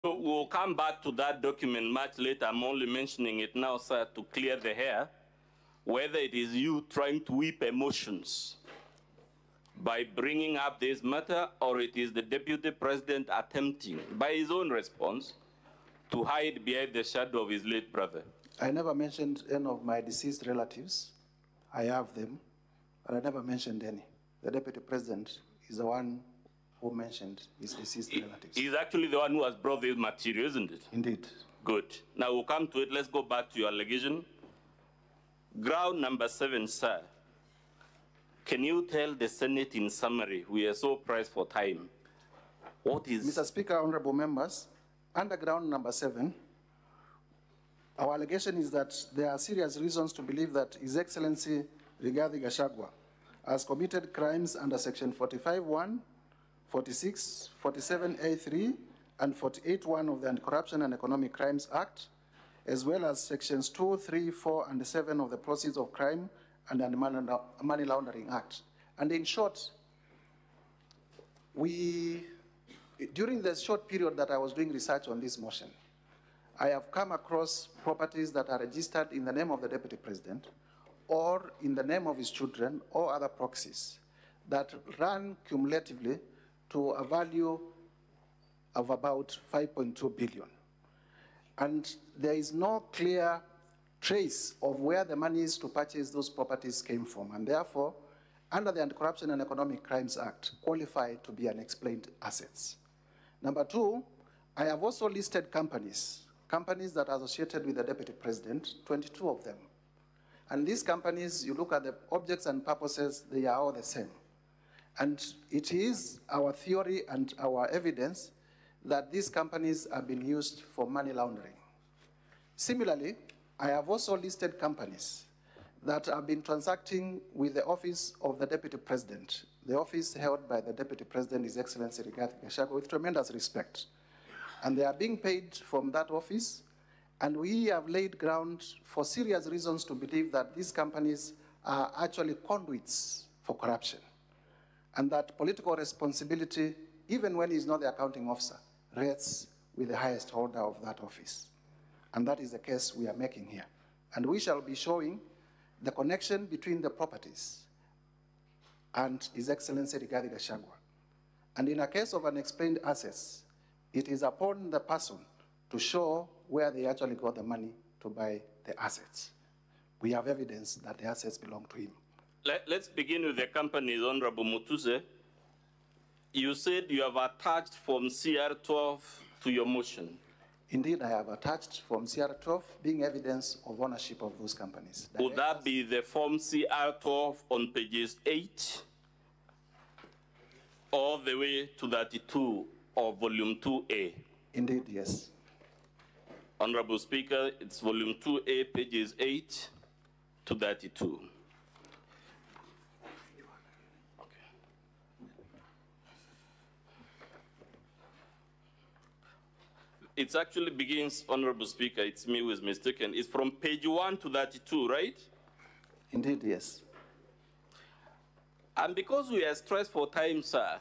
So we'll come back to that document much later. I'm only mentioning it now, sir, to clear the hair, whether it is you trying to whip emotions by bringing up this matter, or it is the Deputy President attempting, by his own response, to hide behind the shadow of his late brother. I never mentioned any of my deceased relatives. I have them, but I never mentioned any. The Deputy President is the one who mentioned his deceased relatives. He's actually the one who has brought this material, isn't it? Indeed. Good. Now we'll come to it. Let's go back to your allegation. Ground number 7, sir. Can you tell the Senate in summary? We are so pressed for time. What is... Mr. Speaker, honorable members, under ground number 7, our allegation is that there are serious reasons to believe that His Excellency Rigathi Gachagua has committed crimes under Section 45(1), 46, 47A3, and 48(1) of the Anti-Corruption and Economic Crimes Act, as well as Sections 2, 3, 4, and 7 of the Proceeds of Crime and the Money Laundering Act. And in short, during the short period that I was doing research on this motion, I have come across properties that are registered in the name of the Deputy President or in the name of his children or other proxies that run cumulatively to a value of about 5.2 billion. And there is no clear trace of where the monies to purchase those properties came from, and therefore, under the Anti-Corruption and Economic Crimes Act, qualify to be unexplained assets. Number 2, I have also listed companies that are associated with the Deputy President, 22 of them. And these companies, you look at the objects and purposes, they are all the same. And it is our theory and our evidence that these companies have been used for money laundering. Similarly, I have also listed companies that have been transacting with the office of the Deputy President, the office held by the Deputy President, His Excellency Rigathi Gachagua, with tremendous respect. And they are being paid from that office, and we have laid ground for serious reasons to believe that these companies are actually conduits for corruption, and that political responsibility, even when he's not the accounting officer, rests with the highest holder of that office. And that is the case we are making here. And we shall be showing the connection between the properties and His Excellency Rigathi Gachagua. And in a case of unexplained assets, it is upon the person to show where they actually got the money to buy the assets. We have evidence that the assets belong to him. Let's begin with the companies, Honorable Mutuse. You said you have attached Form CR12 to your motion. Indeed, I have attached Form CR12 being evidence of ownership of those companies. Would that be the Form CR12 on pages 8 all the way to 32 of Volume 2A? Indeed, yes. Honorable Speaker, it's Volume 2A, pages 8 to 32. It actually begins, Honorable Speaker, it's me who is mistaken. It's from page 1 to 32, right? Indeed, yes. And because we are stressed for time, sir,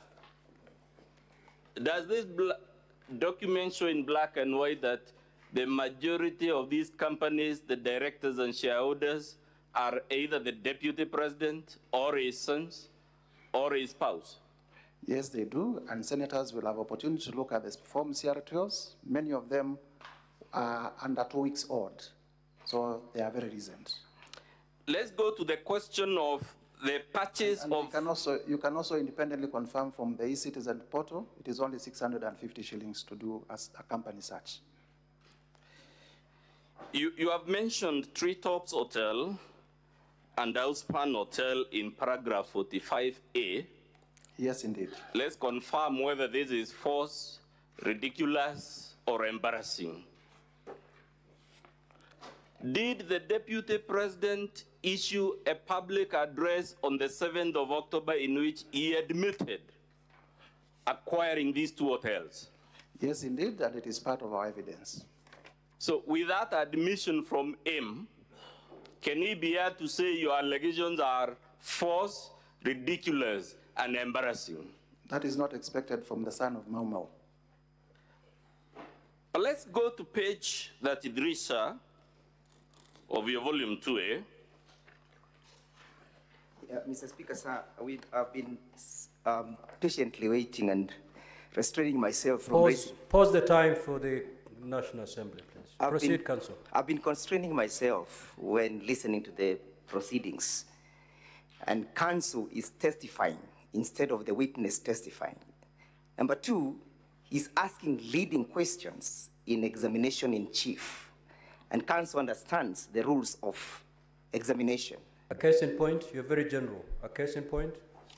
does this document show in black and white that the majority of these companies, the directors and shareholders, are either the Deputy President or his sons or his spouse? Yes, they do, and senators will have opportunity to look at the Form CR12s. Many of them are under 2 weeks old, so they are very recent. Let's go to the question of the purchase and of... You can also independently confirm from the e-Citizen portal, it is only 650 shillings to do as a company search. You have mentioned Treetops Hotel and Outspan Hotel in paragraph 45A. Yes, indeed. Let's confirm whether this is false, ridiculous, or embarrassing. Did the Deputy President issue a public address on the 7th of October in which he admitted acquiring these 2 hotels? Yes, indeed, and it is part of our evidence. So with that admission from him, can he be here to say your allegations are false, ridiculous, and embarrassing? That is not expected from the son of Mau Mau. Let's go to page 33, sir, of your volume 2A. Mr. Speaker, sir, I've been patiently waiting and restraining myself from raising. Pause the time for the National Assembly, please. Proceed, Council. I've been constraining myself when listening to the proceedings, and Council is testifying instead of the witness testifying. Number two, he's asking leading questions in examination in chief, and Council understands the rules of examination. A case in point, you're very general. A case in point?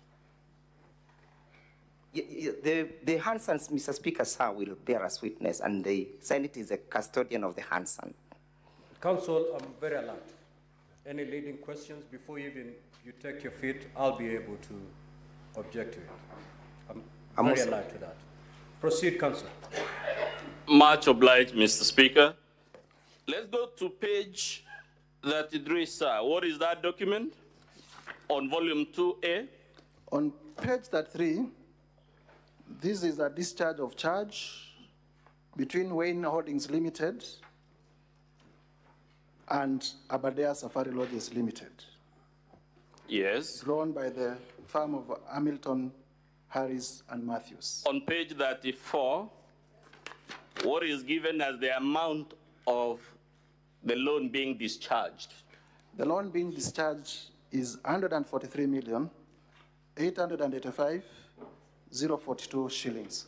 The Hansons, Mr. Speaker, sir, will bear as witness, and the Senate is a custodian of the Hanson. Council, I'm very alert. Any leading questions before even you take your feet, I'll be able to object to it. I'm very alert to that. Proceed, Council. Much obliged, Mr. Speaker. Let's go to page 33, sir. What is that document on volume 2A? On page 33, this is a discharge of charge between Wayne Holdings Limited and Aberdare Safari Lodges Limited. Yes. Drawn by the firm of Hamilton, Harris, and Matthews. On page 34, what is given as the amount of the loan being discharged? The loan being discharged is 143,885,042 shillings.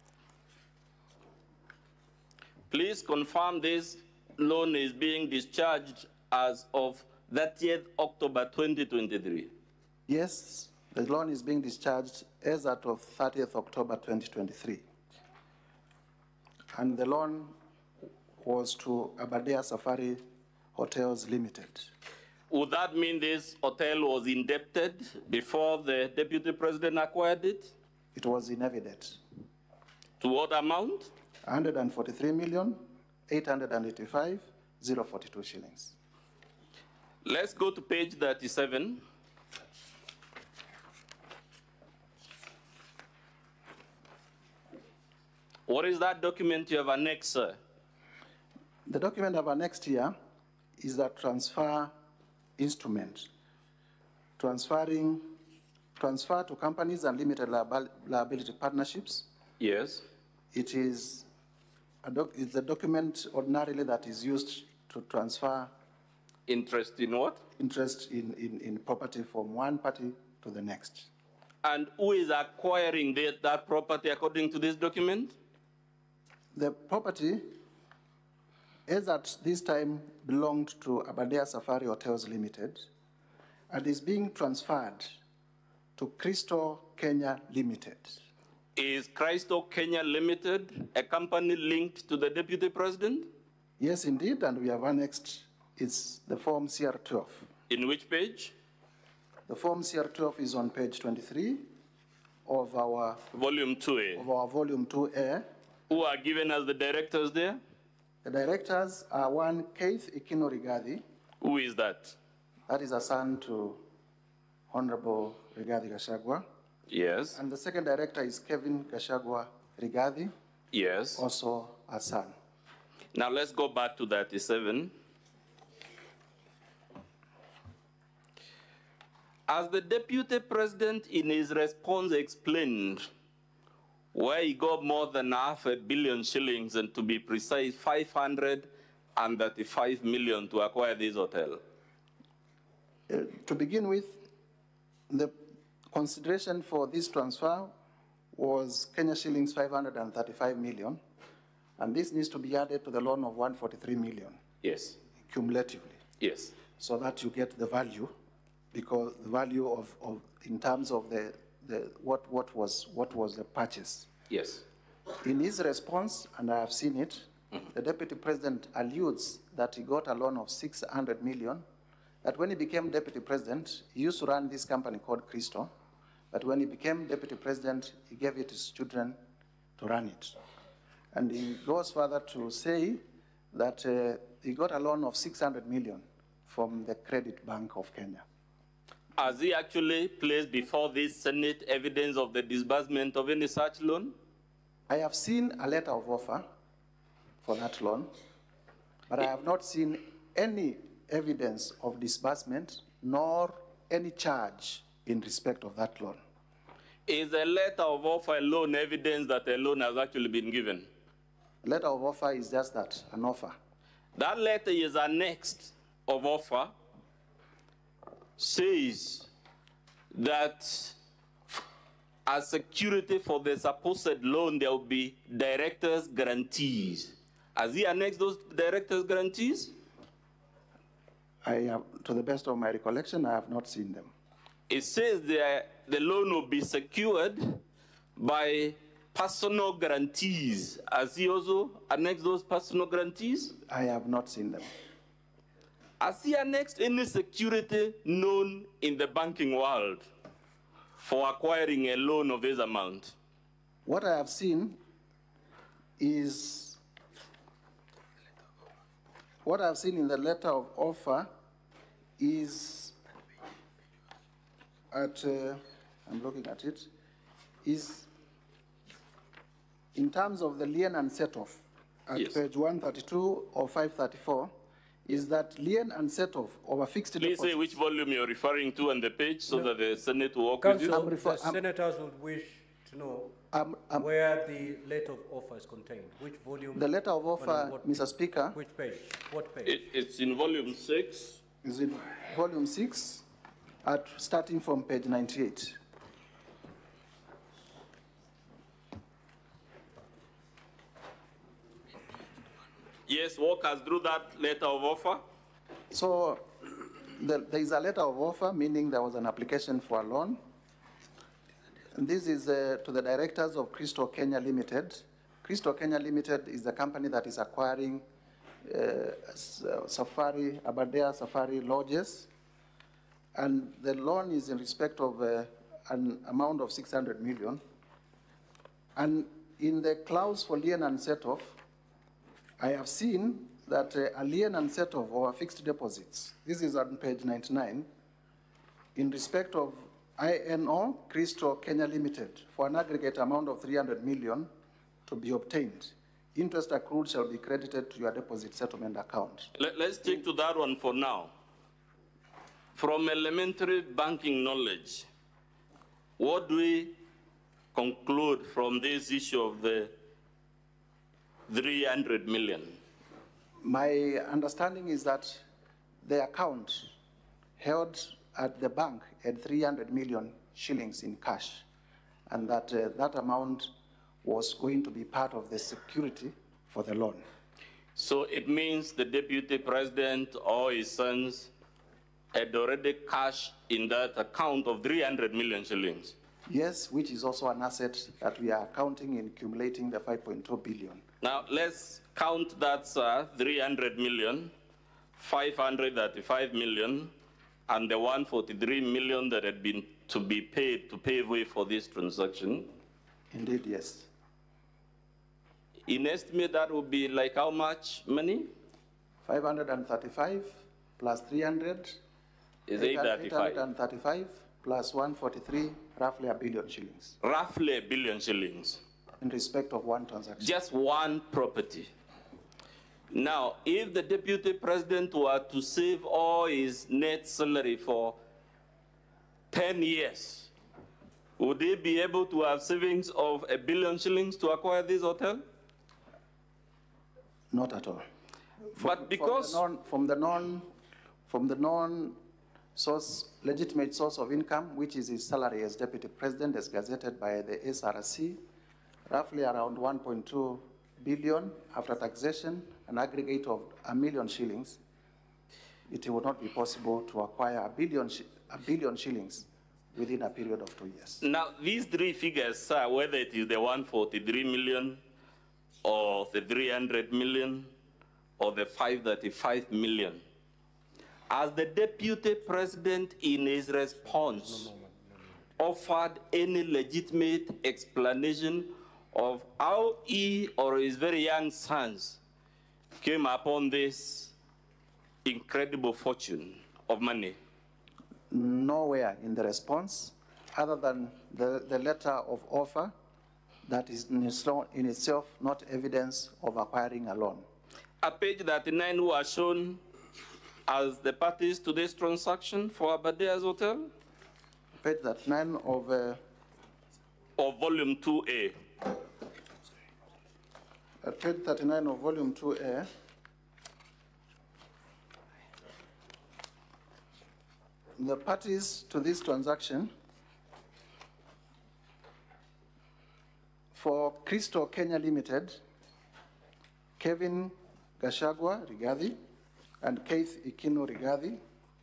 Please confirm this loan is being discharged as of 30th October 2023. Yes, the loan is being discharged as at of 30th October 2023. And the loan was to Aberdare Safari Hotels Limited. Would that mean this hotel was indebted before the Deputy President acquired it? It was in evidence. To what amount? 143,885,042 shillings. Let's go to page 37. What is that document you have annexed, sir? The document I've annexed here is a transfer instrument, transfer to companies and limited liability partnerships. Yes. It is it's a document ordinarily that is used to transfer interest in what? Interest in property from one party to the next. And who is acquiring that property according to this document? The property, as at this time, belonged to Aberdare Safari Hotels Limited and is being transferred to Crystal Kenya Limited. Is Crystal Kenya Limited a company linked to the Deputy President? Yes, indeed, and we have annexed the Form CR12. In which page? The Form CR12 is on page 23 of our Volume 2A. Of our Volume 2A. Who are given as the directors there? The directors are one, Keith Ikino Rigathi. Who is that? That is a son to Honorable Rigathi Gachagua. Yes. And the second director is Kevin Gachagua Rigathi. Yes. Also a son. Now let's go back to 37. As the Deputy President in his response explained, where he got more than $500 million shillings, and to be precise, 535 million to acquire this hotel. To begin with, the consideration for this transfer was Kenya shillings 535 million, and this needs to be added to the loan of 143 million. Yes. Cumulatively. Yes. So that you get the value, because the value of in terms of what was the purchase. Yes. In his response, and I have seen it, the Deputy President alludes that he got a loan of 600 million, that when he became Deputy President, he used to run this company called Crystal, but when he became Deputy President, he gave it to his children to run it. And he goes further to say that he got a loan of 600 million from the Credit Bank of Kenya. Has he actually placed before this Senate evidence of the disbursement of any such loan? I have seen a letter of offer for that loan, but I have not seen any evidence of disbursement nor any charge in respect of that loan. Is a letter of offer loan evidence that a loan has actually been given? A letter of offer is just that, an offer. That letter is annexed of offer, says that as security for the supposed loan, there will be directors' guarantees. Has he annexed those directors' guarantees? I have, to the best of my recollection, I have not seen them. It says the loan will be secured by personal guarantees. Has he also annexed those personal guarantees? I have not seen them. Has he annexed any security known in the banking world for acquiring a loan of this amount? What I have seen is, what I have seen in the letter of offer is at, I'm looking at it, is in terms of the lien and set-off at Yes. page 132 or 534, is that lien and set-off of a fixed Please deposit. say which volume you're referring to on the page so that the Senate will walk with you. Council, the senators would wish to know where the letter of offer is contained. Which volume? The letter of and offer, what- Mr. Speaker, Which page? What page? It's in volume 6. is in volume 6, starting from page 98. Yes, walk us through that letter of offer. So there is a letter of offer, meaning there was an application for a loan. And this is to the directors of Crystal Kenya Limited. Crystal Kenya Limited is the company that is acquiring Aberdare Safari Lodges. And the loan is in respect of an amount of 600 million. And in the clause for lien and set-off, I have seen that a lien and set-off or fixed deposits, this is on page 99, in respect of INO Crystal Kenya Limited for an aggregate amount of 300 million to be obtained. Interest accrued shall be credited to your deposit settlement account. Let's stick to that one for now. From elementary banking knowledge, what do we conclude from this issue of the 300 million? My understanding is that the account held at the bank had 300 million shillings in cash, and that that amount was going to be part of the security for the loan. So it means the deputy president or his sons had already cash in that account of 300 million shillings. Yes, which is also an asset that we are counting in accumulating the 5.2 billion. Now let's count that 300 million, 535 million, and the 143 million that had been to be paid to pave way for this transaction. Indeed, yes. In estimate, that would be like how much money? 535 plus 300 Is 835. 835 plus 143, roughly a billion shillings Roughly $1 billion shillings. in respect of one transaction. Just one property. Now, if the deputy president were to save all his net salary for 10 years, would he be able to have savings of $1 billion shillings to acquire this hotel? Not at all. But because From the non-source, legitimate source of income, which is his salary as deputy president, as gazetted by the SRC, roughly around 1.2 billion after taxation, an aggregate of 1 million shillings, it would not be possible to acquire a billion shillings within a period of 2 years. now these three figures, sir, whether it is the 143 million or the 300 million or the 535 million, as the deputy president in his response offered any legitimate explanation of how he or his very young sons came upon this incredible fortune of money? Nowhere in the response, other than the letter of offer that is in itself not evidence of acquiring a loan. At page 39, who are shown as the parties to this transaction for Abadea's Hotel? Page 39 of volume 2A. At page 39 of volume 2A, the parties to this transaction for Crystal Kenya Limited, Kevin Gachagua Rigathi and Keith Ikino Rigathi.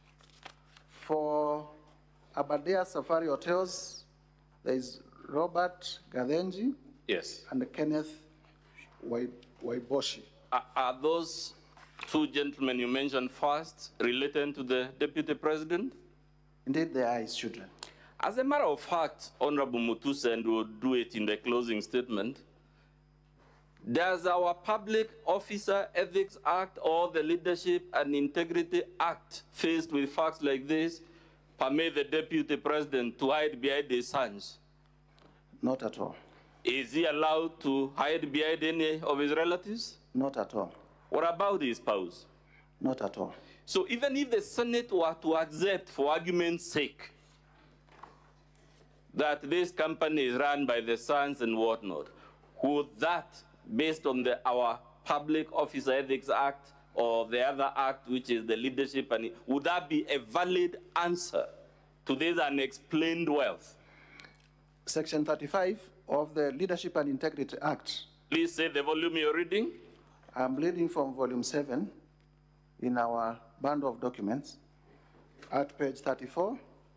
For Abadea Safari Hotels, there is Robert Gadenji, Yes. and Kenneth Waiboshi. Are those two gentlemen you mentioned first related to the Deputy President? Indeed, they are his children. As a matter of fact, Honorable Mutuse, and we'll do it in the closing statement, does our Public Officer Ethics Act or the Leadership and Integrity Act, faced with facts like this, permit the Deputy President to hide behind his sons? Not at all. Is he allowed to hide behind any of his relatives? Not at all. What about his spouse? Not at all. So even if the Senate were to accept, for argument's sake, that this company is run by the sons and whatnot, would that, based on our Public Officer Ethics Act or the other act, which is the leadership, and would that be a valid answer to this unexplained wealth? Section 35 of the Leadership and Integrity Act. Please say the volume you're reading. I'm reading from volume 7 in our bundle of documents at page 34.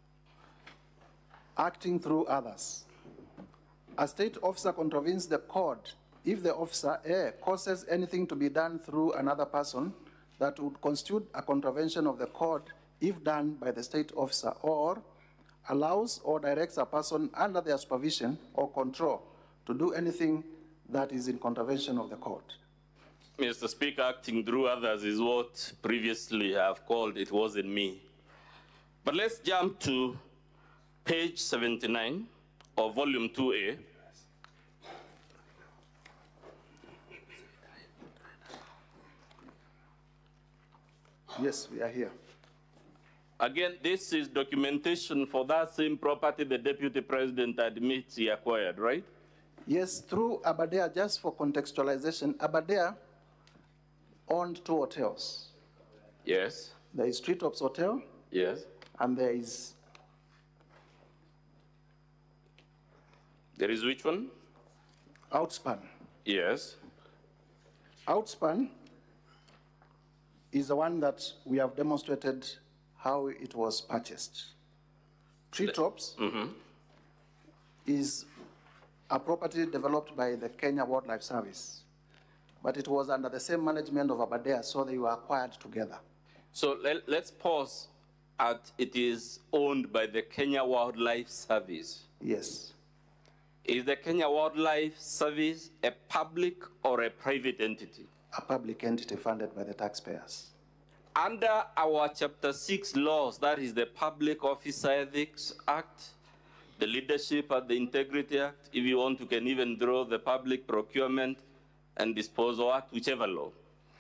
Acting through others. A state officer contravenes the code if the officer A causes anything to be done through another person that would constitute a contravention of the code if done by the state officer, or allows or directs a person under their supervision or control to do anything that is in contravention of the code. Mr. Speaker, acting through others is what previously I have called it wasn't me. But let's jump to page 79 of volume 2A. Yes, we are here. Again, this is documentation for that same property the Deputy President admits he acquired, right? Yes, through Abadea, just for contextualization, Abadea owned 2 hotels. Yes. There is Treetops Hotel, Yes. and there is Which one? Outspan. Yes. Outspan is the one that we have demonstrated how it was purchased. Treetops is a property developed by the Kenya Wildlife Service, but it was under the same management of Abadea, so they were acquired together. So let's pause at it is owned by the Kenya Wildlife Service. Yes. Is the Kenya Wildlife Service a public or a private entity? A public entity funded by the taxpayers. Under our Chapter 6 laws, that is the Public Officer Ethics Act, the Leadership and the Integrity Act, if you want, you can even draw the Public Procurement and Disposal Act, whichever law.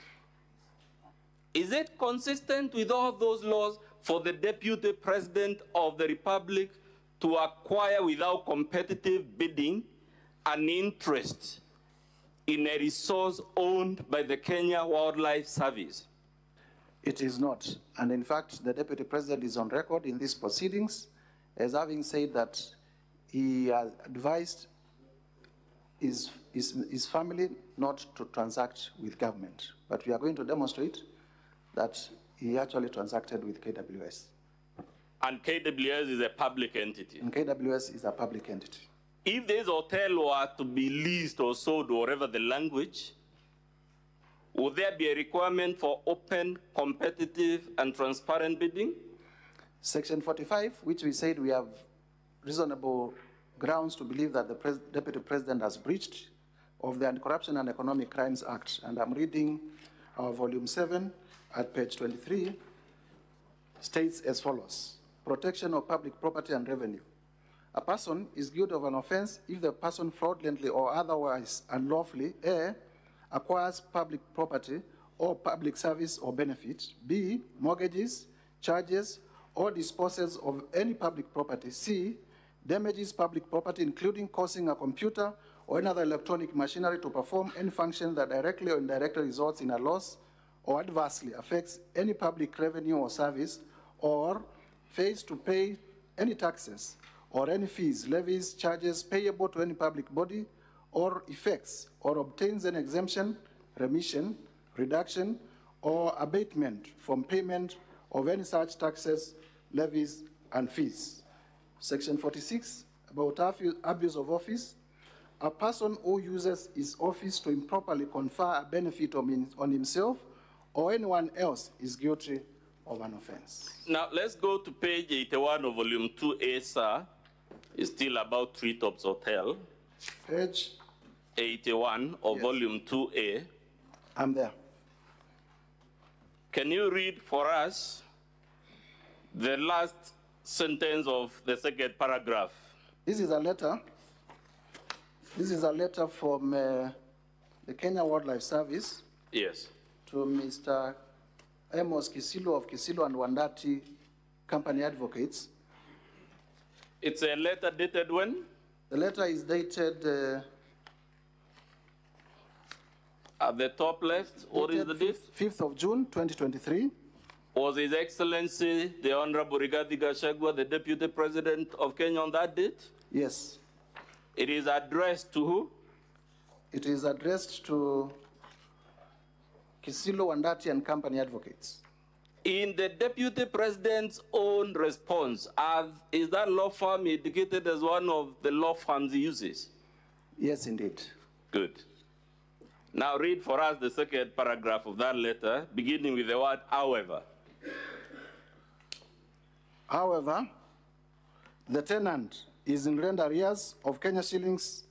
Is it consistent with all those laws for the Deputy President of the Republic to acquire without competitive bidding an interest in a resource owned by the Kenya Wildlife Service? It is not. And in fact, the Deputy President is on record in these proceedings as having said that he advised his family not to transact with government. But we are going to demonstrate that he actually transacted with KWS. And KWS is a public entity. And KWS is a public entity. If this hotel were to be leased or sold, or whatever the language, would there be a requirement for open, competitive, and transparent bidding? Section 45, which we said we have reasonable grounds to believe that the Deputy President has breached of the Anti-Corruption and Economic Crimes Act. And I'm reading our volume 7 at page 23, states as follows: protection of public property and revenue. A person is guilty of an offense if the person fraudulently or otherwise unlawfully A, acquires public property or public service or benefit, B, mortgages, charges, or disposes of any public property, C, damages public property including causing a computer or another electronic machinery to perform any function that directly or indirectly results in a loss or adversely affects any public revenue or service, or fails to pay any taxes or any fees, levies, charges payable to any public body, or effects or obtains an exemption, remission, reduction, or abatement from payment of any such taxes, levies, and fees. Section 46, about abuse of office. A person who uses his office to improperly confer a benefit on himself or anyone else is guilty of an offense. Now, let's go to page 81 of volume 2A, sir. It's still about Treetops Hotel. Page 81 of volume 2A. I'm there. Can you read for us the last sentence of the second paragraph? This is a letter. This is a letter from the Kenya Wildlife Service. Yes. To Mr. Amos Kisilu of Kisilu and Wandati Company Advocates. It's a letter dated when? The letter is dated at the top left. What is the date? 5th of June, 2023. Was His Excellency, the Honorable Rigathi Gachagua, the Deputy President of Kenya on that date? Yes. It is addressed to who? It is addressed to Kisilu, Wandati and Company Advocates. In the Deputy President's own response, is that law firm indicated as one of the law firms he uses? Yes, indeed. Good. Now read for us the second paragraph of that letter, beginning with the word however. However, the tenant is in rent arrears of Kenya shillings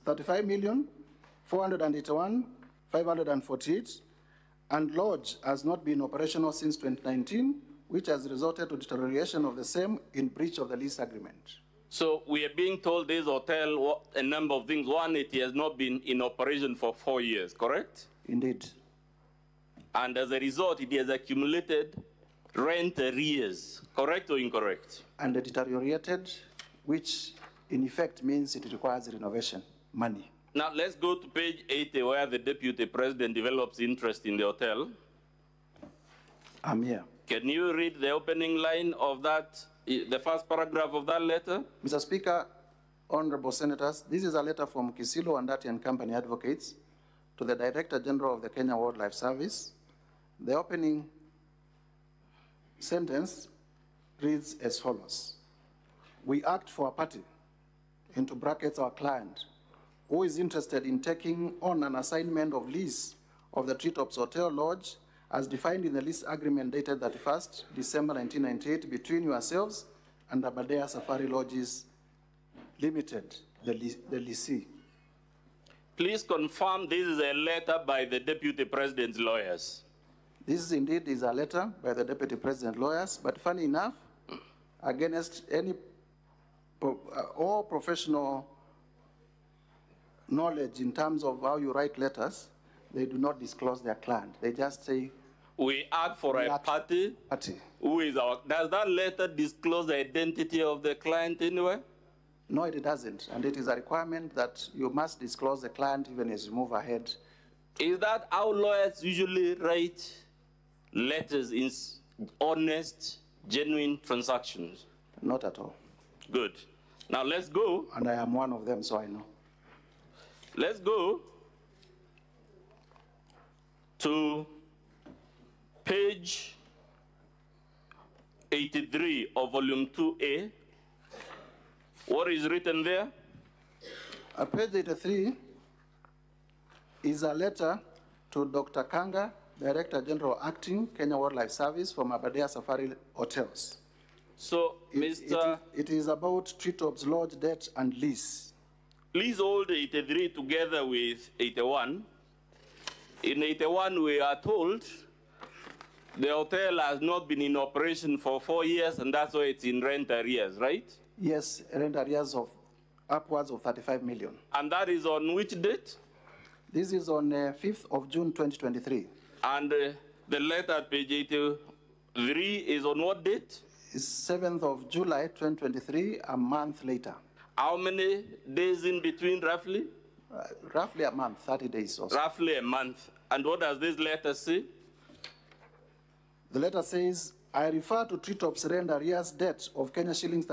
35,481,548, and lodge has not been operational since 2019, which has resulted to deterioration of the same in breach of the lease agreement. So we are being told this hotel, a number of things. One, it has not been in operation for 4 years, correct? Indeed. And as a result, it has accumulated rent arrears, correct or incorrect? And deteriorated, which in effect means it requires renovation money. Now let's go to page 80 where the Deputy President develops interest in the hotel. I'm here. Can you read the opening line of that, the first paragraph of that letter? Mr. Speaker, honorable senators, this is a letter from Kisilu, Wandati and Company Advocates to the Director General of the Kenya Wildlife Service. The opening sentence reads as follows. We act for a party, into brackets our client, who is interested in taking on an assignment of lease of the Treetops Hotel Lodge as defined in the lease agreement dated 31st December 1998 between yourselves and Aberdare Safari Lodges Limited, the lessee. Please confirm this is a letter by the Deputy President's lawyers. This indeed is a letter by the Deputy President lawyers, but funny enough, against any all professional knowledge in terms of how you write letters, they do not disclose their client. They just say, we act for a party. Who is our, does that letter disclose the identity of the client anywhere? No, it doesn't. And it is a requirement that you must disclose the client even as you move ahead. Is that how lawyers usually write letters in honest, genuine transactions? Not at all. Good. Now let's go. And I am one of them, so I know. Let's go to page 83 of volume 2A. What is written there? Page 83 is a letter to Dr. Kanga, Director General Acting, Kenya Wildlife Service from Aberdare Safari Hotels. So, it is about Treetops Lodge debt and lease. Please hold 83 together with 81. In 81, we are told the hotel has not been in operation for 4 years, and that's why it's in rent arrears, right? Yes, rent arrears of upwards of 35 million. And that is on which date? This is on 5th of June 2023. And the letter at page 83 is on what date? It's 7th of July 2023, a month later. How many days in between, roughly? Roughly a month, 30 days or so. Roughly a month. And what does this letter say? The letter says, I refer to Treetop's rent arrears debt of Kenya shillings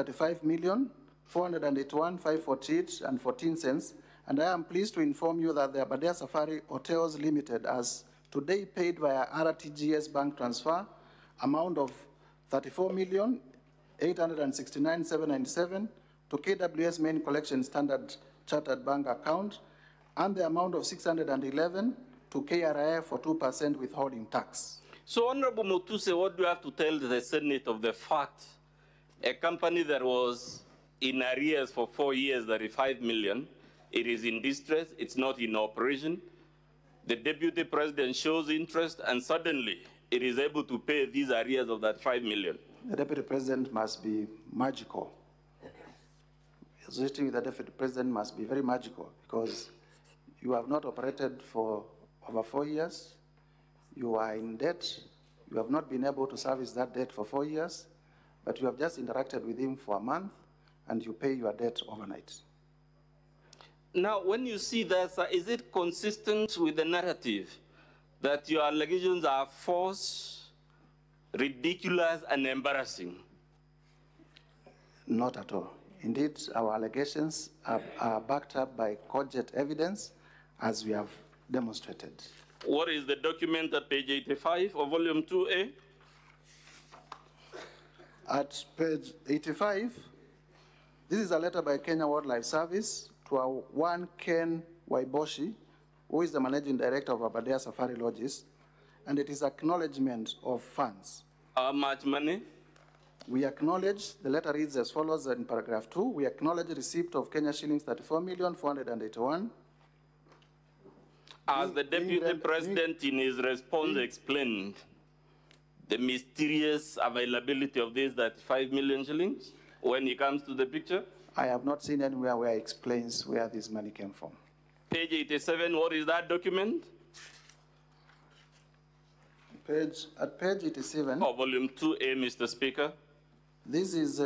35,481,548.14, and I am pleased to inform you that the Aberdare Safari Hotels Limited has today paid via RTGS bank transfer amount of 34,869,797 to KWS main collection Standard Chartered Bank account, and the amount of 611 to KRIF for 2% withholding tax. So, Honorable Mutuse, what do you have to tell the Senate of the fact a company that was in arrears for 4 years, 35 million, it is in distress, it's not in operation, the Deputy President shows interest, and suddenly it is able to pay these arrears of that 5 million? The Deputy President must be magical. Associating with the Deputy President must be very magical, because you have not operated for over 4 years, you are in debt, you have not been able to service that debt for 4 years, but you have just interacted with him for a month, and you pay your debt overnight. Now, when you see that, sir, is it consistent with the narrative that your allegations are false, ridiculous, and embarrassing? Not at all. Indeed, our allegations are backed up by cogent evidence, as we have demonstrated. What is the document at page 85 of volume 2A? At page 85, this is a letter by Kenya Wildlife Service to one Ken Waiboshi, who is the managing director of Aberdare Safari Lodges, and it is acknowledgement of funds. How much money? We acknowledge, the letter reads as follows in paragraph 2, we acknowledge receipt of Kenya shillings 34,481. As the Deputy President in his response explained, the mysterious availability of these 35 million shillings when he comes to the picture? I have not seen anywhere where he explains where this money came from. Page 87, what is that document? At page 87. Oh, volume 2A, Mr. Speaker. This is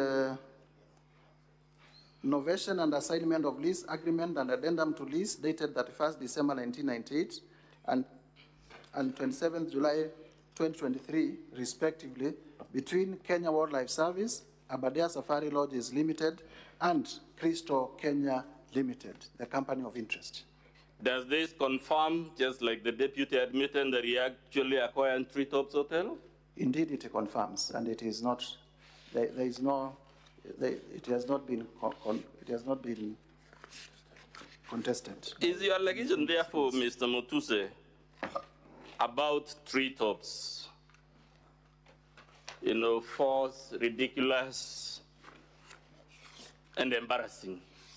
novation and assignment of lease agreement and addendum to lease dated 31st December 1998 and 27th July 2023, respectively, between Kenya Wildlife Service, Aberdare Safari Lodges Limited, and Crystal Kenya Limited, the company of interest. Does this confirm, just like the deputy admitted, that he actually acquired Treetops Hotel? Indeed, it confirms, and it is not. It has not been contested. Is your allegation, therefore, Mr. Mutuse, about Treetops, false, ridiculous, and embarrassing?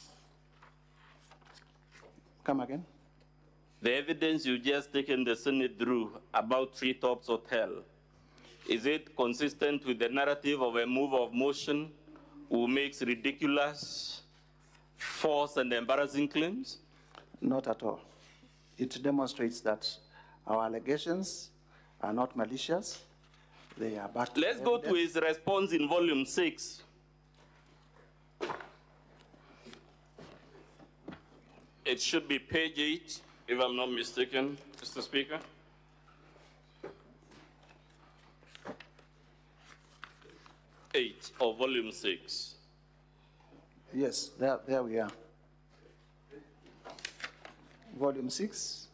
Come again? The evidence you just taken the Senate through about Treetops Hotel, is it consistent with the narrative of a move of motion who makes ridiculous, false, and embarrassing claims? Not at all. It demonstrates that our allegations are not malicious. They are backed. Let's go to his response in volume 6. It should be page 8, if I'm not mistaken, Mr. Speaker. Eight of volume 6. Yes, there we are. Volume 6.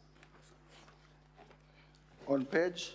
On page.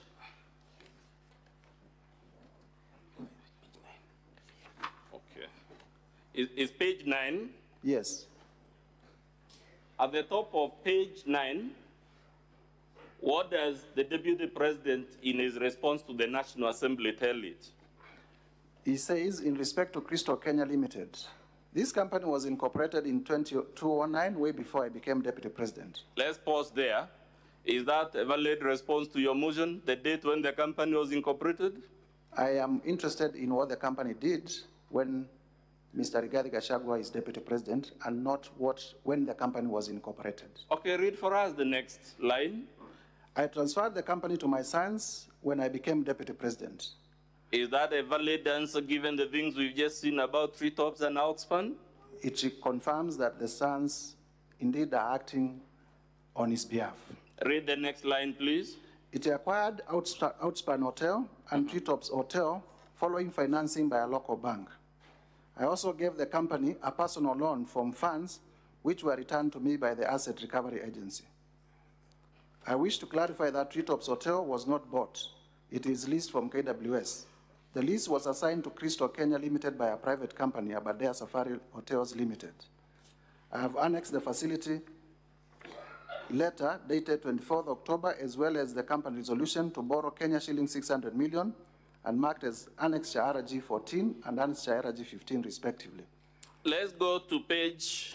Okay. Is page 9? Yes. At the top of page 9, what does the Deputy President in his response to the National Assembly tell it? He says, in respect to Crystal Kenya Limited, this company was incorporated in 2009, way before I became Deputy President. Let's pause there. Is that a valid response to your motion, the date when the company was incorporated? I am interested in what the company did when Mr. Rigathi Gachagua is deputy president and not when the company was incorporated. Okay, read for us the next line. I transferred the company to my sons when I became deputy president. Is that a valid answer given the things we've just seen about Treetops and Outspan? It confirms that the sons indeed are acting on his behalf. Read the next line, please. It acquired Outspan Hotel and Treetops Hotel following financing by a local bank. I also gave the company a personal loan from funds which were returned to me by the Asset Recovery Agency. I wish to clarify that Treetops Hotel was not bought. It is leased from KWS. The lease was assigned to Crystal Kenya Limited by a private company, Aberdare Safari Hotels Limited. I have annexed the facility letter dated 24th October, as well as the company resolution to borrow Kenya shilling 600 million and marked as Annex RG 14 and Annex RG 15 respectively. Let's go to page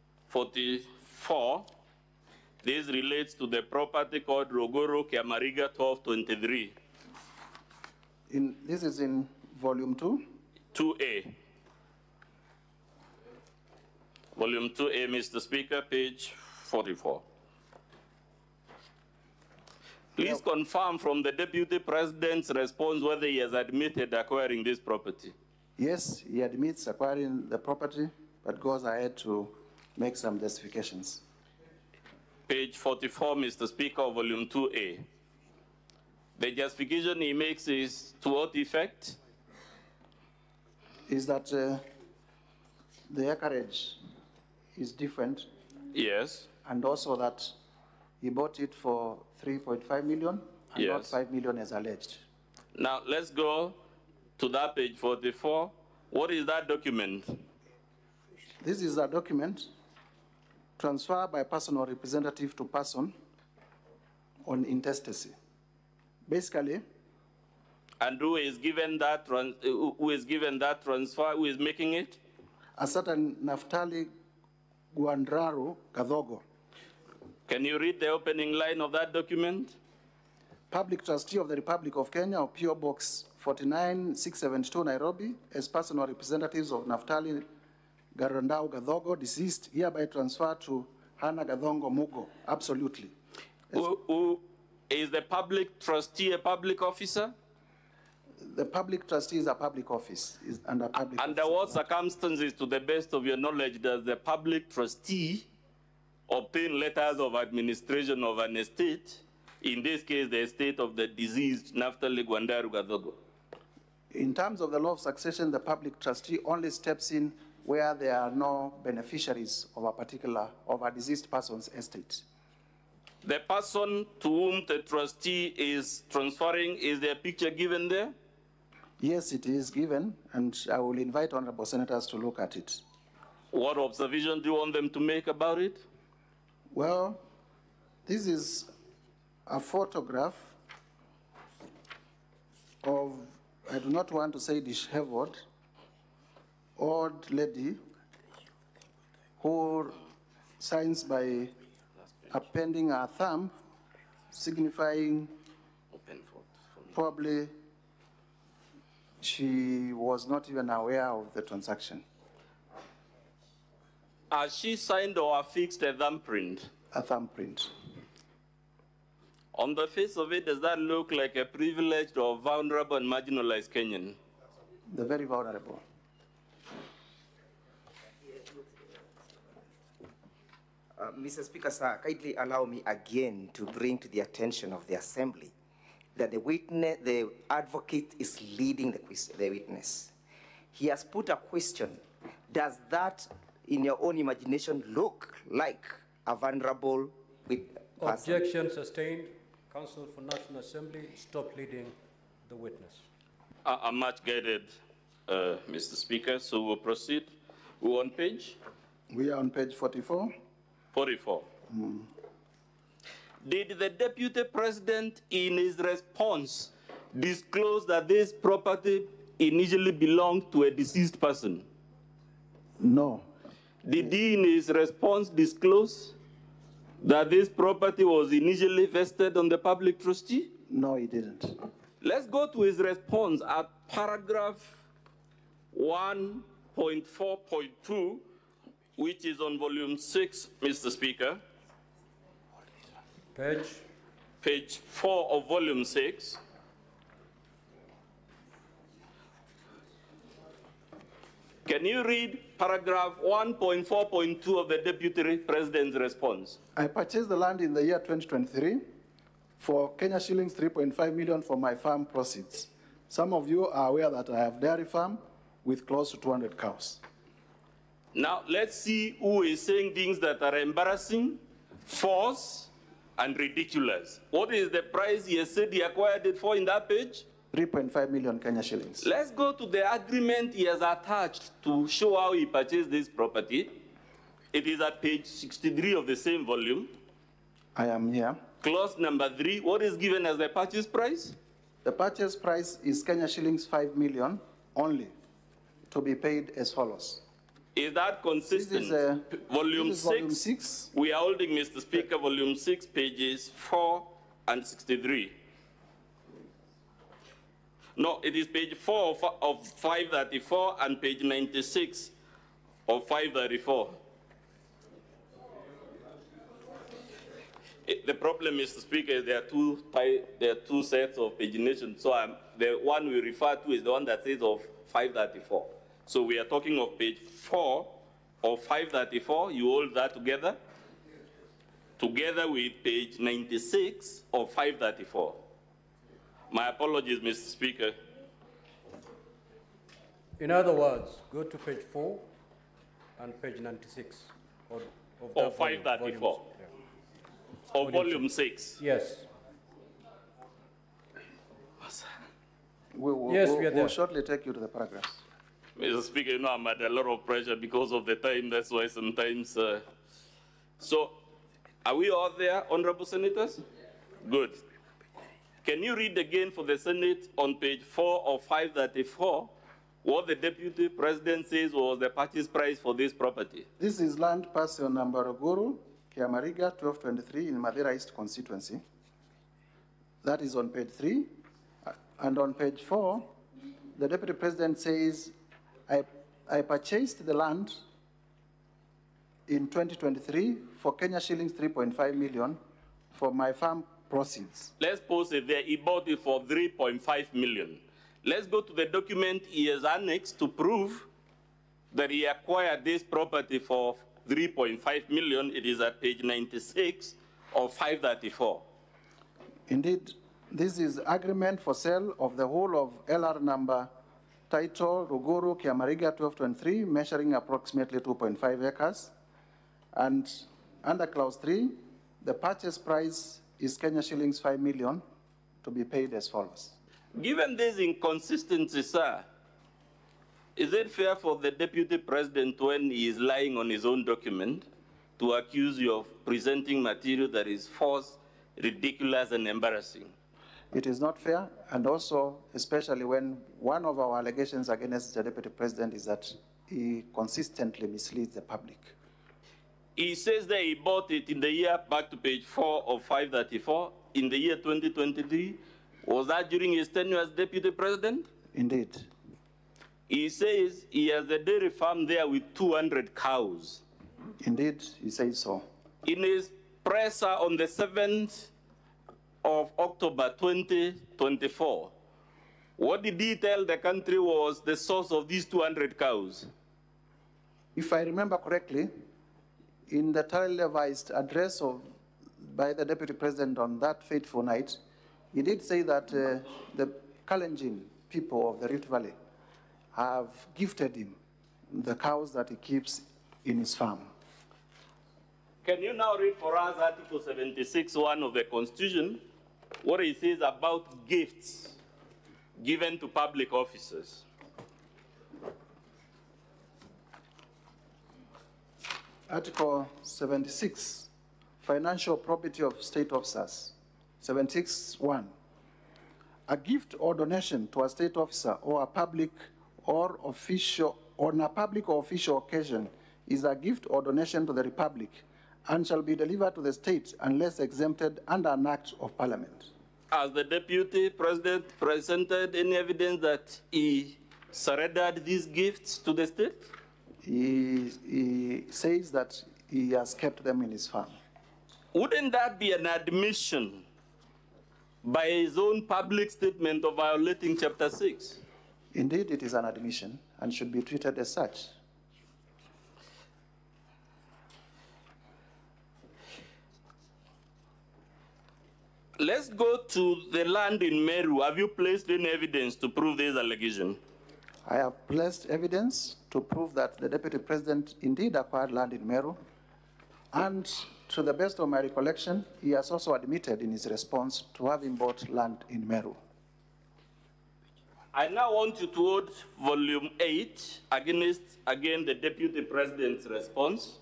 44. This relates to the property called Rogoro Kiamariga 1223. This is in volume 2? 2A. Volume 2A, Mr. Speaker, page 44. Please confirm from the Deputy President's response whether he has admitted acquiring this property. Yes, he admits acquiring the property, but goes ahead to make some justifications. Page 44, Mr. Speaker, volume 2A. The justification he makes is to what effect? Is that the acreage is different. Yes. And also that he bought it for 3.5 million and yes. not 5 million as alleged. Now, let's go to that page 44. What is that document? This is a document transferred by personal representative to person on intestacy. Basically. And who is given that transfer? Who is making it? A certain Naftali Guandraru Gadhogo. Can you read the opening line of that document? Public Trustee of the Republic of Kenya, or PO Box 49672 Nairobi, as personal representatives of Naftali Garandau Gadhogo, deceased, hereby transferred to Hannah Gadhongo Mugo. Absolutely. Who is the public trustee a public officer? The public trustee is a public office. Under what circumstances, to the best of your knowledge, does the public trustee obtain letters of administration of an estate, in this case, the estate of the deceased Naftali Gwandaru Gadhogo? In terms of the law of succession, the public trustee only steps in where there are no beneficiaries of a deceased person's estate. The person to whom the trustee is transferring, is there a picture given there? Yes, it is given, and I will invite honorable senators to look at it. What observation do you want them to make about it? Well, this is a photograph of, I do not want to say disheveled, old lady who signs by appending her thumb, signifying probably she was not even aware of the transaction. Has she signed or affixed a thumbprint? A thumbprint. On the face of it, does that look like a privileged or vulnerable and marginalized Kenyan? The very vulnerable. Mr. Speaker, sir, kindly allow me again to bring to the attention of the Assembly that the advocate is leading the witness. He has put a question. Does that, in your own imagination, look like a vulnerable person? Objection sustained. Counsel for National Assembly, stop leading the witness. I'm much guided, Mr. Speaker, so we'll proceed. We're on page? We are on page 44. 44. Did the Deputy President, in his response, disclose that this property initially belonged to a deceased person? No. Did he, in his response, disclose that this property was initially vested on the public trustee? No, he didn't. Let's go to his response at paragraph 1 point 4.2, which is on volume 6, Mr. Speaker. Page 4 of volume 6. Can you read paragraph 1.4.2 of the Deputy President's response? I purchased the land in the year 2023 for Kenya shillings 3.5 million for my farm proceeds. Some of you are aware that I have dairy farm with close to 200 cows. Now, let's see who is saying things that are embarrassing, false, and ridiculous. What is the price he has said he acquired it for in that page? 3.5 million Kenya shillings. Let's go to the agreement he has attached to show how he purchased this property. It is at page 63 of the same volume. I am here. Clause number 3, what is given as the purchase price? The purchase price is Kenya shillings 5 million only, to be paid as follows. Is that consistent? This is, volume 6. 6. We are holding, Mr. Speaker, volume 6, pages 4 and 63. No, it is page 4 of 534 and page 96 of 534. The problem, Mr. Speaker, is there are two sets of pagination. So the one we refer to is the one that says of 534. So we are talking of page 4 of 534. You hold that together with page 96 of 534. My apologies, Mr. Speaker. In other words, go to page 4 and page 96 of 534. Of volume 6. Yes. We'll shortly take you to the paragraphs. Mr. Speaker, you know I'm at a lot of pressure because of the time. That's why sometimes. So, are we all there, honorable senators? Good. Can you read again for the Senate on page 4 of 534 what the Deputy President says was the purchase price for this property? This is land parcel number Guru, Kiamariga, 1223 in Madeira East constituency. That is on page 3. And on page 4, the Deputy President says, I purchased the land in 2023 for Kenya shillings 3.5 million for my farm proceeds. Let's pause it there. He bought it for 3.5 million. Let's go to the document he has annexed to prove that he acquired this property for 3.5 million. It is at page 96 of 534. Indeed, this is agreement for sale of the whole of LR number title Ruguru Kiamariga 1223, measuring approximately 2.5 acres. And under clause 3, the purchase price is Kenya shillings 5 million to be paid as follows. Given this inconsistency, sir, is it fair for the Deputy President, when he is lying on his own document, to accuse you of presenting material that is false, ridiculous, and embarrassing? It is not fair, and also, especially when one of our allegations against the Deputy President is that he consistently misleads the public. He says that he bought it in the year, back to page 4 of 534, in the year 2023. Was that during his tenure as Deputy President? Indeed. He says he has a dairy farm there with 200 cows. Indeed, he says so. In his presser on the 7th of October 2024, what did he tell the country was the source of these 200 cows? If I remember correctly, in the televised address by the Deputy President on that fateful night, he did say that the Kalenjin people of the Rift Valley have gifted him the cows that he keeps in his farm. Can you now read for us Article 76(1) of the Constitution, what it says about gifts given to public officers? Article 76, financial property of state officers. 76(1). A gift or donation to a state officer or a public or official on a public or official occasion is a gift or donation to the Republic and shall be delivered to the state unless exempted under an act of Parliament. Has the Deputy President presented any evidence that he surrendered these gifts to the state? He says that he has kept them in his farm. Wouldn't that be an admission by his own public statement of violating Chapter 6? Indeed, it is an admission and should be treated as such. Let's go to the land in Meru. Have you placed any evidence to prove this allegation? I have placed evidence to prove that the Deputy President indeed acquired land in Meru, and to the best of my recollection, he has also admitted in his response to having bought land in Meru. I now want you to quote volume 8 against, again, the Deputy President's response.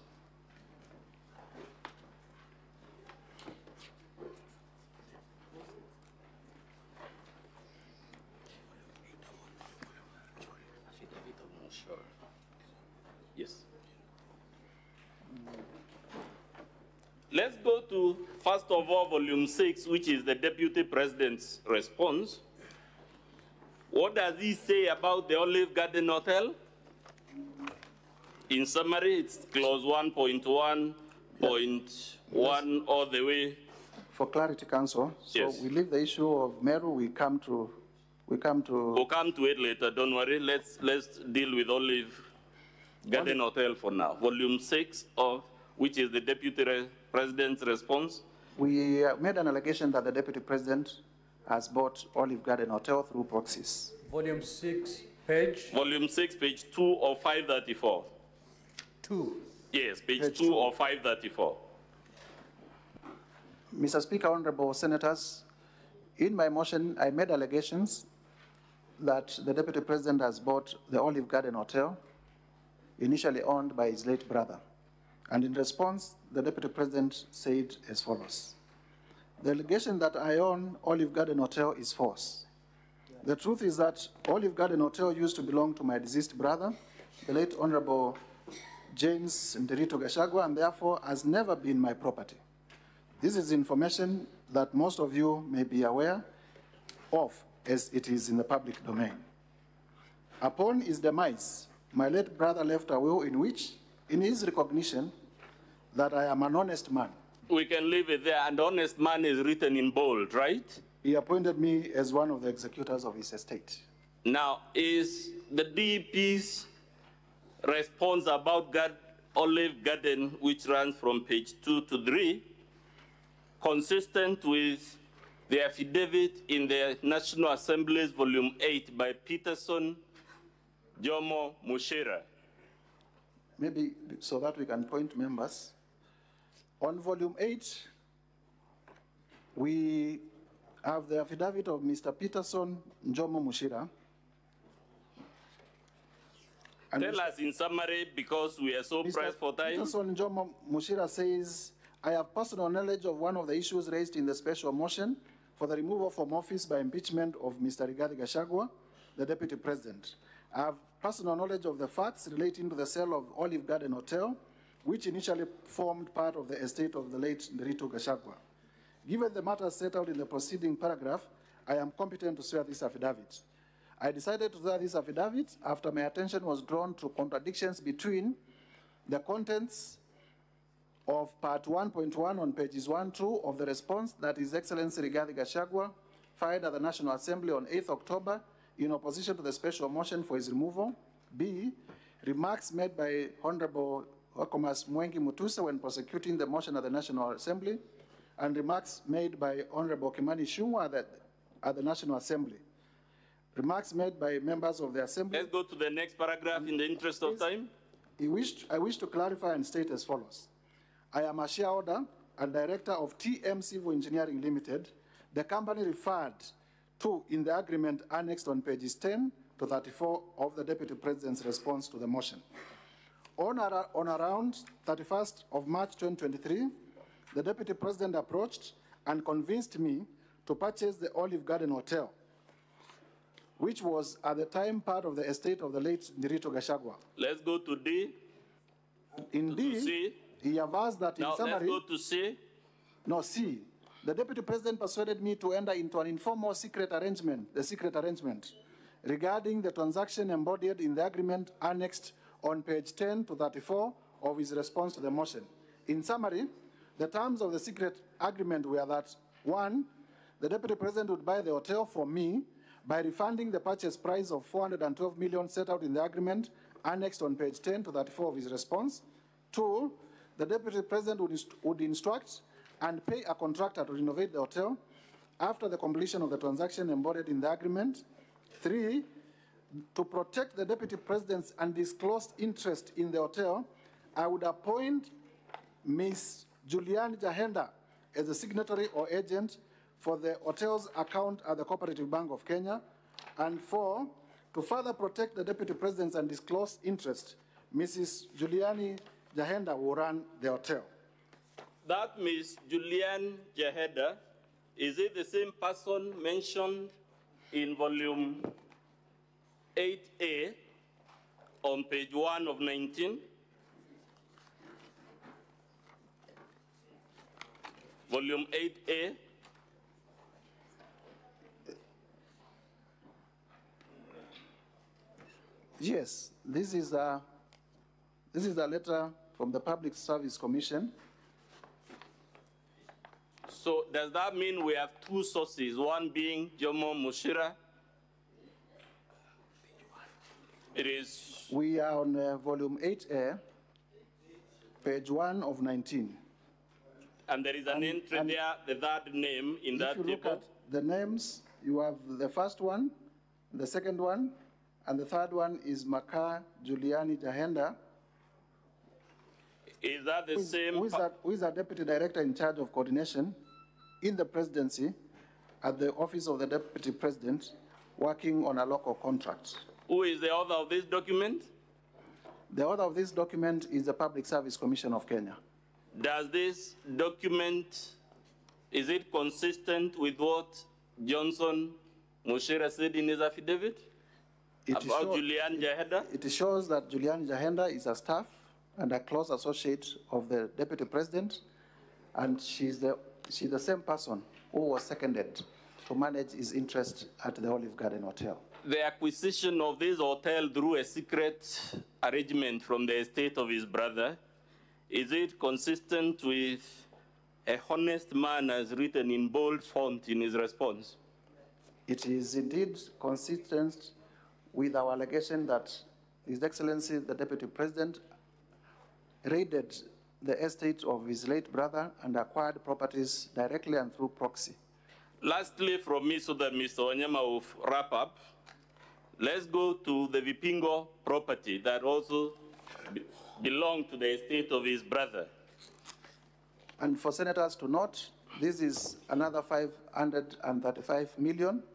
Yes. Let's go to, first of all, volume 6, which is the Deputy President's response. What does he say about the Olive Garden Hotel? In summary, it's clause 1.1.1 all the way. For clarity, Council, so Yes. we leave the issue of Meru, we come to. We'll come to it later, don't worry. Let's deal with Olive Garden Hotel for now. Volume 6 of, which is the Deputy President's response. We made an allegation that the Deputy President has bought Olive Garden Hotel through proxies. Volume 6, page? Volume 6, page 2 of 534. 2. Yes, page 2 of 534. Mr. Speaker, honorable senators, in my motion, I made allegations that the Deputy President has bought the Olive Garden Hotel, initially owned by his late brother. And in response, the Deputy President said as follows: the allegation that I own Olive Garden Hotel is false. The truth is that Olive Garden Hotel used to belong to my deceased brother, the late Honorable James Nderito Gachagua, and therefore has never been my property. This is information that most of you may be aware of, as it is in the public domain. Upon his demise, my late brother left a will in which, in his recognition that I am an honest man. We can leave it there, and honest man is written in bold, right? He appointed me as one of the executors of his estate. Now, is the DEP's response about Olive Garden, which runs from page 2 to 3, consistent with the affidavit in the National Assembly's volume 8 by Peterson, Jomo, Mushira? Maybe so that we can point members. On volume 8, we have the affidavit of Mr. Peterson Jomo Mushira. And Tell us in summary, because we are so pressed for time. Peterson Jomo Mushira says, I have personal knowledge of one of the issues raised in the special motion for the removal from office by impeachment of Mr. Rigathi Gachagua, the Deputy President. I have personal knowledge of the facts relating to the sale of Olive Garden Hotel, which initially formed part of the estate of the late Nderito Gachagua. Given the matters set out in the preceding paragraph, I am competent to swear this affidavit. I decided to swear this affidavit after my attention was drawn to contradictions between the contents of part 1.1 on pages 1-2 of the response that His Excellency Rigathi Gachagua filed at the National Assembly on 8th October in opposition to the special motion for his removal. B, remarks made by Honorable Mwengi Mutuse when prosecuting the motion at the National Assembly, and remarks made by Honorable Kimani Ichung'wah at the National Assembly. Remarks made by members of the Assembly. Let's go to the next paragraph in the interest of time. I wish to clarify and state as follows. I am a shareholder and director of TM Civil Engineering Limited, the company referred to in the agreement annexed on pages 10 to 34 of the Deputy President's response to the motion. On around 31st of March 2023, the Deputy President approached and convinced me to purchase the Olive Garden Hotel, which was at the time part of the estate of the late Nderito Gachagua. Let's go to D. Indeed, he averts that in summary... Now let's go to C. No, C. The Deputy President persuaded me to enter into an informal secret arrangement, the secret arrangement, regarding the transaction embodied in the agreement annexed on page 10 to 34 of his response to the motion. In summary, the terms of the secret agreement were that, 1, the Deputy President would buy the hotel from me by refunding the purchase price of 412 million set out in the agreement annexed on page 10 to 34 of his response. 2, the Deputy President would instruct and pay a contractor to renovate the hotel after the completion of the transaction embodied in the agreement. 3, to protect the Deputy President's undisclosed interest in the hotel, I would appoint Ms. Juliani Jahenda as the signatory or agent for the hotel's account at the Cooperative Bank of Kenya. And 4, to further protect the Deputy President's undisclosed interest, Mrs. Juliani Jahenda will run the hotel. That Ms. Julian Jahenda, is it the same person mentioned in volume 8A on page 1 of 19? Volume 8A. Yes, this is a letter from the Public Service Commission. So does that mean we have two sources, one being Jomo Mushira? It is. We are on volume 8A, page 1 of 19. And there is an entry there, the third name in that table. If you look at the names, you have the first one, the second one, and the third one is Maka Juliani Jahenda. Is that the same? Who is a deputy director in charge of coordination in the presidency at the office of the deputy president, working on a local contract. Who is the author of this document? The author of this document is the Public Service Commission of Kenya. Does this document, is it consistent with what Johnson Mushira said in his affidavit about Julian Jahenda? It shows that Julian Jahenda is a staff and a close associate of the deputy president, and she's the same person who was seconded to manage his interest at the Olive Garden Hotel. The acquisition of this hotel through a secret arrangement from the estate of his brother, is it consistent with a honest man as written in bold font in his response? It is indeed consistent with our allegation that His Excellency, the Deputy President, raided the estate of his late brother and acquired properties directly and through proxy. Lastly, from me, so that Mr. Onyema will wrap up, let's go to the Vipingo property that also belonged to the estate of his brother. And for senators to note, this is another 535 million,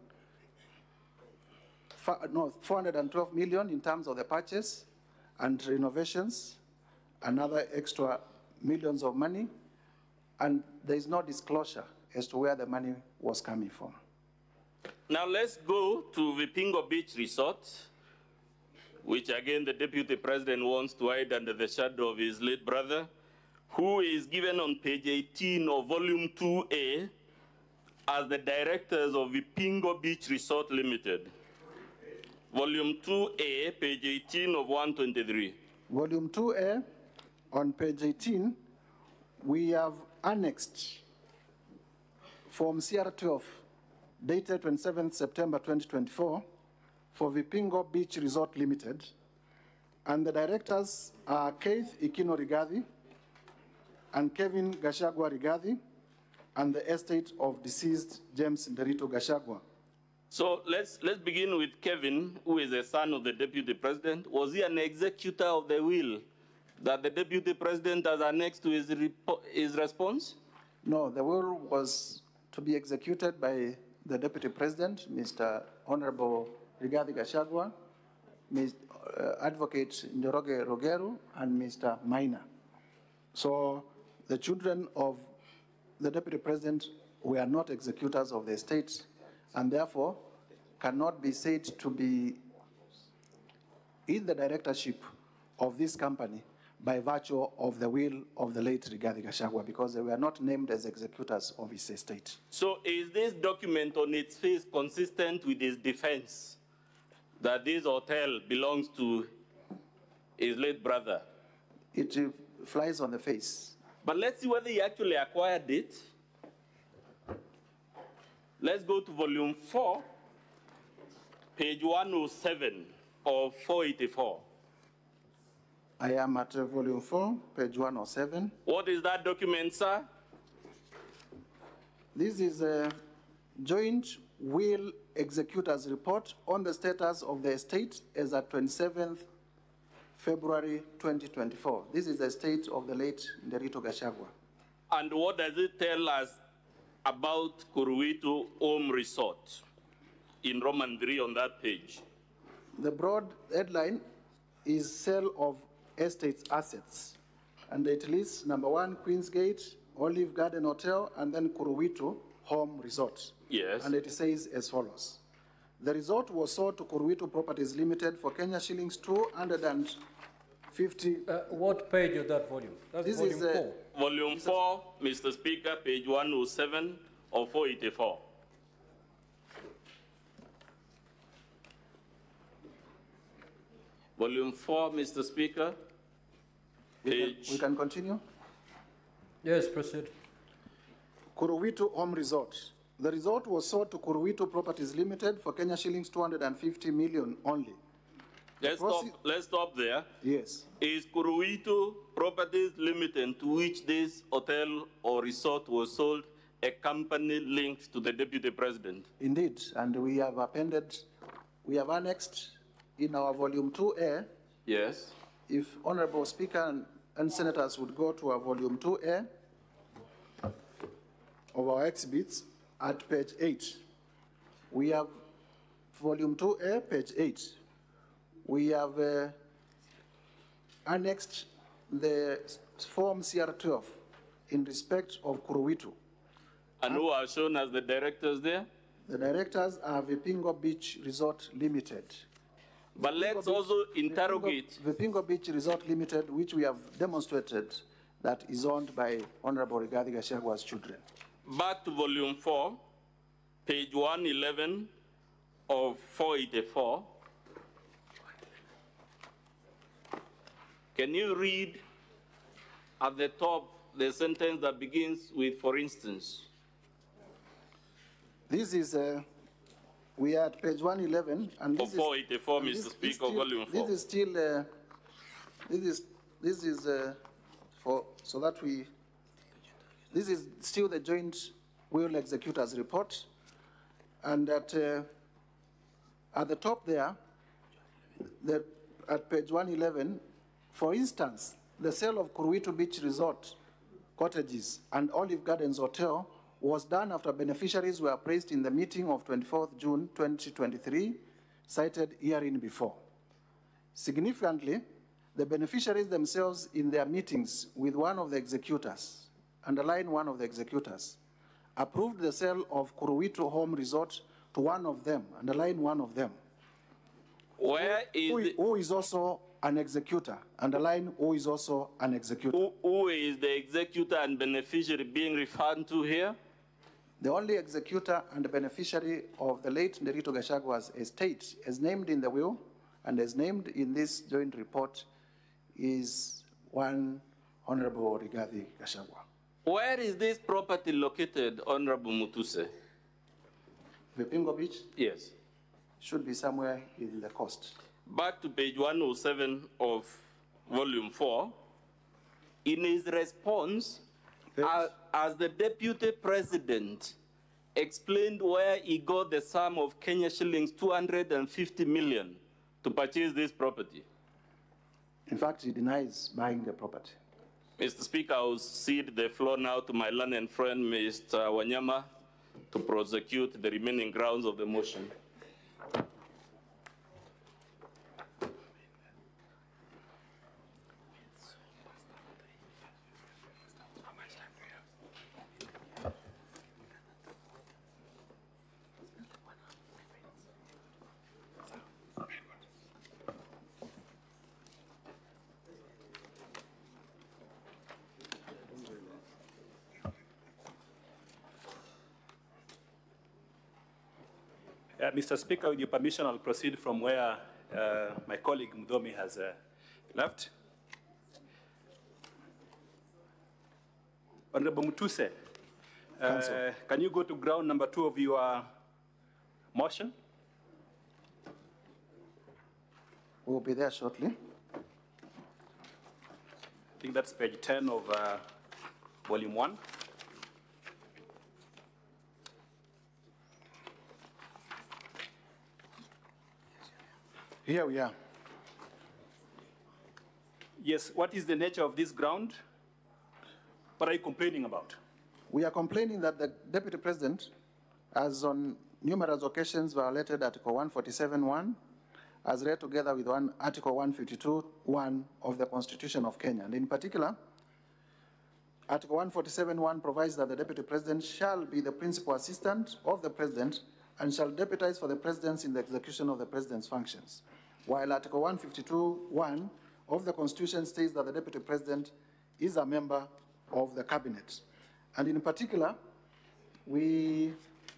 412 million in terms of the purchase and renovations, another extra millions of money, and there is no disclosure as to where the money was coming from. Now let's go to Vipingo Beach Resort, which again the Deputy President wants to hide under the shadow of his late brother, who is given on page 18 of volume 2A as the directors of Vipingo Beach Resort Limited. Volume 2A, page 18 of 123. Volume 2A, on page 18, we have annexed Form CR12, dated 27th September 2024, for Vipingo Beach Resort Limited. And the directors are Keith Ikino Rigathi and Kevin Gachagua Rigathi, and the estate of deceased James Nderito Gachagua. So let's begin with Kevin, who is the son of the Deputy President. Was he an executor of the will that the Deputy President has annexed to his response? No, the will was to be executed by the Deputy President, Mr. Honorable Rigathi Gachagua, Advocate Njoroge Rogeru, and Mr. Maina. So the children of the Deputy President were not executors of the estate, and therefore cannot be said to be in the directorship of this company by virtue of the will of the late Rigathi Gachagua, because they were not named as executors of his estate. So is this document on its face consistent with his defense that this hotel belongs to his late brother. It flies on the face. But let's see whether he actually acquired it. Let's go to volume 4, page 107 of 484. I am at volume 4, page 107. What is that document, sir? This is a joint will executors report on the status of the estate as at 27th February 2024. This is the estate of the late Nderitu Gachagua. And what does it tell us about Kuruwitu Home Resort in Roman 3 on that page? The broad headline is sale of estates assets. And it lists number 1, Queensgate, Olive Garden Hotel, and then Kuruwitu Home Resort. Yes. And it says as follows. The resort was sold to Kuruwitu Properties Limited for Kenya shillings 250. What page of that volume? That's This volume is, 4. Volume 4, Mr. Speaker, page 107 of 484. Volume 4, Mr. Speaker, page... We can continue? Yes, proceed. Kuruwitu Home Resort. The resort was sold to Kuruwitu Properties Limited for Kenya shillings 250 million only. Let's stop there. Yes. Is Kuruwitu Properties Limited, to which this hotel or resort was sold, a company linked to the Deputy President? Indeed, and we have annexed in our volume 2A. Yes. If Honorable Speaker and Senators would go to our volume 2A of our exhibits at page 8. We have volume 2A, page 8. We have annexed the form CR12 in respect of Kuruwitu. And who are shown as the directors there? The directors are Vipingo Beach Resort Limited. But let's also interrogate. Vipingo Beach Resort Limited, which we have demonstrated that is owned by Honorable Rigathi Gachagua's children. Back to volume 4, page 111 of 484. Can you read at the top the sentence that begins with, for instance? This is, we are at page 111, and this of 484, Mr. Speaker, volume 4. This is still, this is for, so that we, this is still the joint will executors report, and at the top there, at page 111, for instance, the sale of Kuruwitu Beach Resort cottages and Olive Gardens Hotel was done after beneficiaries were appraised in the meeting of 24th June 2023, cited herein before. Significantly, the beneficiaries themselves in their meetings with one of the executors, underline one of the executors, approved the sale of Kuruwitu Home Resort to one of them, underline one of them. Where is who is also an executor, underline who is also an executor. Who is the executor and beneficiary being referred to here? The only executor and beneficiary of the late Nderitu Gachagua's estate, as named in the will and as named in this joint report, is one Honorable Rigathi Gachagua. Where is this property located, Honorable Mutuse? Vipingo Beach? Yes. Should be somewhere in the coast. Back to page 107 of volume 4. In his response, as the Deputy President explained where he got the sum of Kenya shillings 250 million to purchase this property. In fact, he denies buying the property. Mr. Speaker, I will cede the floor now to my learned friend, Mr. Wanyama, to prosecute the remaining grounds of the motion. Mr. Speaker, with your permission, I'll proceed from where my colleague Mudhomi has left. Honorable Mutuse, can you go to ground number 2 of your motion? We'll be there shortly. I think that's page 10 of volume 1. Here we are. Yes, what is the nature of this ground? What are you complaining about? We are complaining that the Deputy President has on numerous occasions violated Article 147(1), as read together with Article 152(1) of the Constitution of Kenya. And in particular, Article 147(1) provides that the Deputy President shall be the principal assistant of the President and shall deputize for the President in the execution of the President's functions. While Article 152(1) of the Constitution states that the Deputy President is a member of the Cabinet. And in particular, through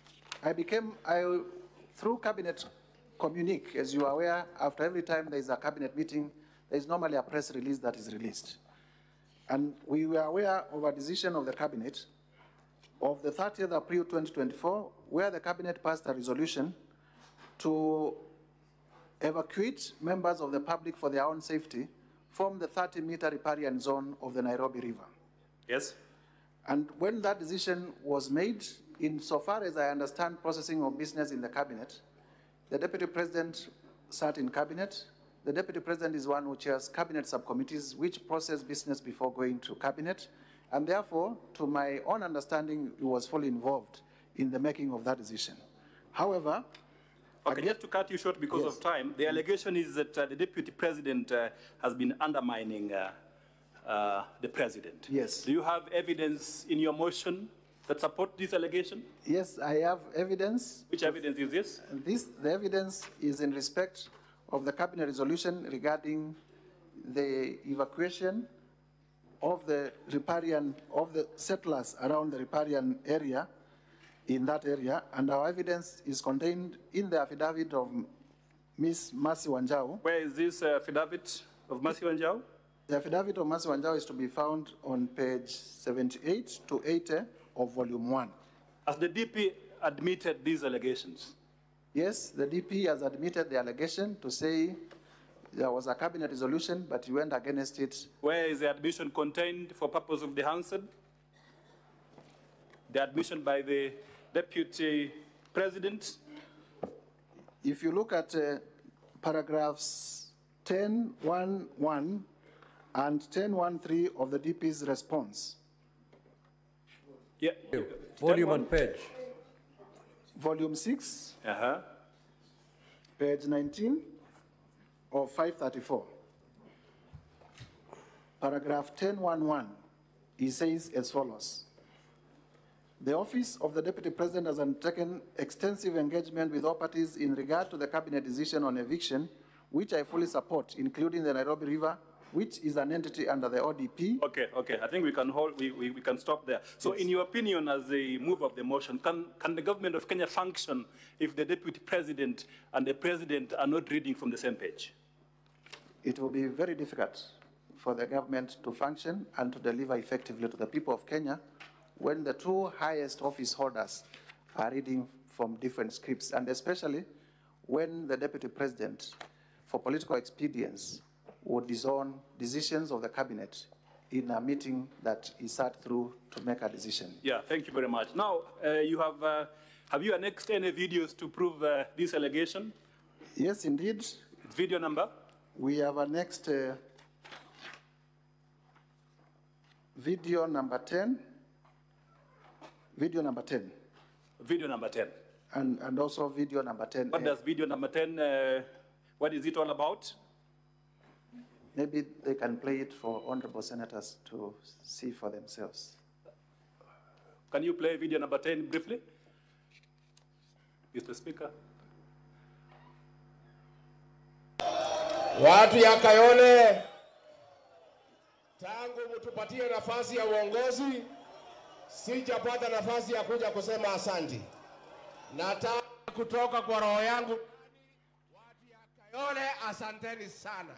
Cabinet communique, as you are aware, after every time there is a Cabinet meeting, there is normally a press release that is released. And we were aware of a decision of the Cabinet of the 30th of April 2024, where the Cabinet passed a resolution to evacuate members of the public for their own safety from the 30-meter riparian zone of the Nairobi River. Yes. And when that decision was made, insofar as I understand processing of business in the Cabinet, the Deputy President sat in Cabinet. The Deputy President is one who chairs Cabinet subcommittees which process business before going to Cabinet. And therefore, to my own understanding, he was fully involved in the making of that decision. However, okay, just to cut you short because of time, the allegation is that the Deputy President has been undermining the President. Yes. Do you have evidence in your motion that support this allegation? Yes, I have evidence. Which evidence is this? The evidence is in respect of the Cabinet resolution regarding the evacuation of the riparian, of the settlers around the riparian area, in that area, and our evidence is contained in the affidavit of Ms. Mercy Wanjau. Where is this affidavit of Mercy Wanjau? The affidavit of Mercy Wanjau is to be found on page 78 to 80 of volume 1. Has the DP admitted these allegations? Yes, the DP has admitted the allegation to say there was a Cabinet resolution, but he went against it. Where is the admission contained for purpose of the answer? The admission by the Deputy President? If you look at paragraphs 10.1.1 and 10.1.3 of the DP's response. Yeah. Volume and page. Volume 6, page 19 of 534. Paragraph 10.1.1, he says as follows. The Office of the Deputy President has undertaken extensive engagement with all parties in regard to the Cabinet decision on eviction, which I fully support, including the Nairobi River, which is an entity under the ODP. Okay. I think we can we can stop there. So yes. In your opinion, as the move of the motion, can the government of Kenya function if the Deputy President and the President are not reading from the same page? It will be very difficult for the government to function and to deliver effectively to the people of Kenya when the two highest office holders are reading from different scripts, and especially when the Deputy President, for political expedience, would disown decisions of the Cabinet in a meeting that he sat through to make a decision. Yeah, thank you very much. Now, have you annexed any videos to prove this allegation? Yes, indeed. Video number? We have annexed video number 10. Video number 10. Video number 10. And also video number 10. What does video number 10, what is it all about? Maybe they can play it for honorable senators to see for themselves. Can you play video number 10 briefly, Mr. Speaker? Watu ya Kayole, tangu mtupatie nafasi ya uongozi, sijapata nafasi ya kuja kusema asanti. Nataka kutoka kwa roho yangu, watu ya Kayole, asanteni sana.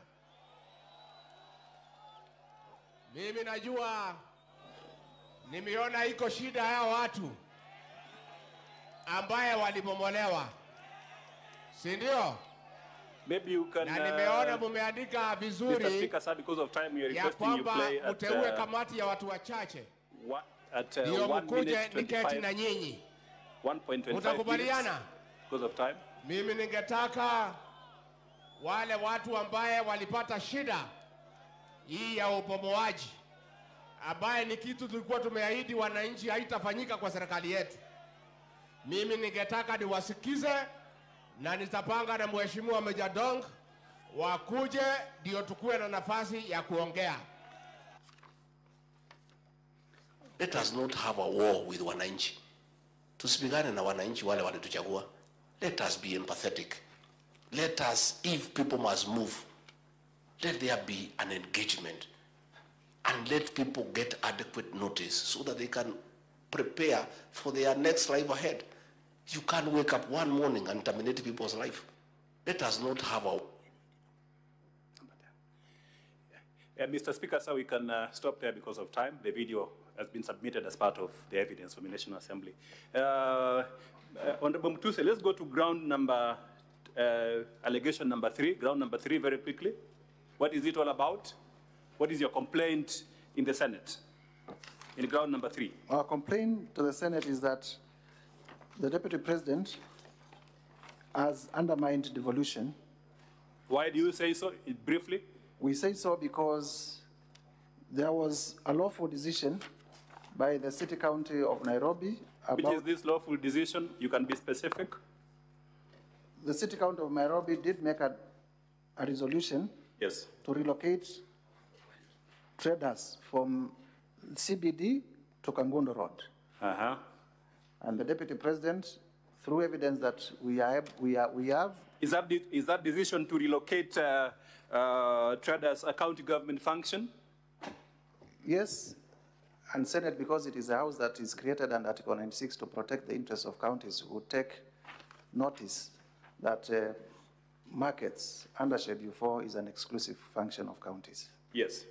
Mimi najua nimeona iko shida ya watu ambaye walibomolewa, si ndio? Maybe you can. Na nimeona mumeandika vizuri. Mr. Speaker, sir, because of time, we are requesting you play at mteue kamati ya watu wachache. At 1 minute 25. 1.25. Utakubaliana? Because of time. Mimi ningetaka wale watu ambaye walipata shida hii ya ubomoaji, ambaye ni kitu tulikuwa tumeahidi wananchi haitafanyika kwa serikali yetu. Mimi ningetaka niwasikize na nitapanga na Mheshimiwa Meja Dong wakuje ndio tukue na nafasi ya kuongea. Let us not have a war with wananchi. Tusipigane na wananchi wale walituchagua. Let us be empathetic. Let us, if people must move, let there be an engagement. And let people get adequate notice so that they can prepare for their next life ahead. You can't wake up one morning and terminate people's life. Let us not have a... Mr. Speaker, sir, we can stop there because of time. The video has been submitted as part of the evidence from the National Assembly. Honorable Mutuse, let's go to ground number, allegation number 3, ground number 3 very quickly. What is it all about? What is your complaint in the Senate? In ground number 3. Our complaint to the Senate is that the Deputy President has undermined devolution. Why do you say so, briefly? We say so because there was a lawful decision by the City County of Nairobi about... Which is this lawful decision? You can be specific. The City County of Nairobi did make a resolution, yes, to relocate traders from CBD to Kangundo Road. Uh-huh. And the Deputy President, through evidence that we have... Is that decision to relocate traders a county government function? Yes, and Senate, because it is a house that is created under Article 96 to protect the interests of counties, would take notice that markets under Schedule 4 is an exclusive function of counties. Yes.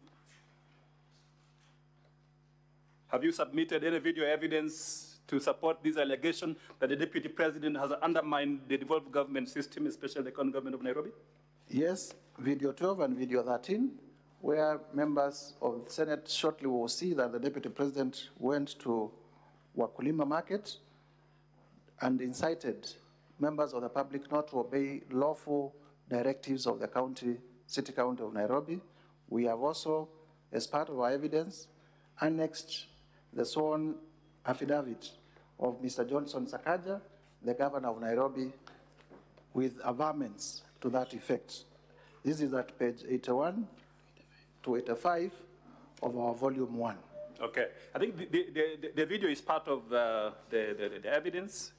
Have you submitted any video evidence to support this allegation that the Deputy President has undermined the devolved government system, especially the county government of Nairobi? Yes, video 12 and video 13, where members of the Senate shortly will see that the Deputy President went to Wakulima Market and incited members of the public not to obey lawful directives of the City County of Nairobi. We have also, as part of our evidence, annexed the sworn affidavit of Mr. Johnson Sakaja, the governor of Nairobi, with averments to that effect. This is at page 81 to 85 of our volume 1. Okay, I think the video is part of the evidence.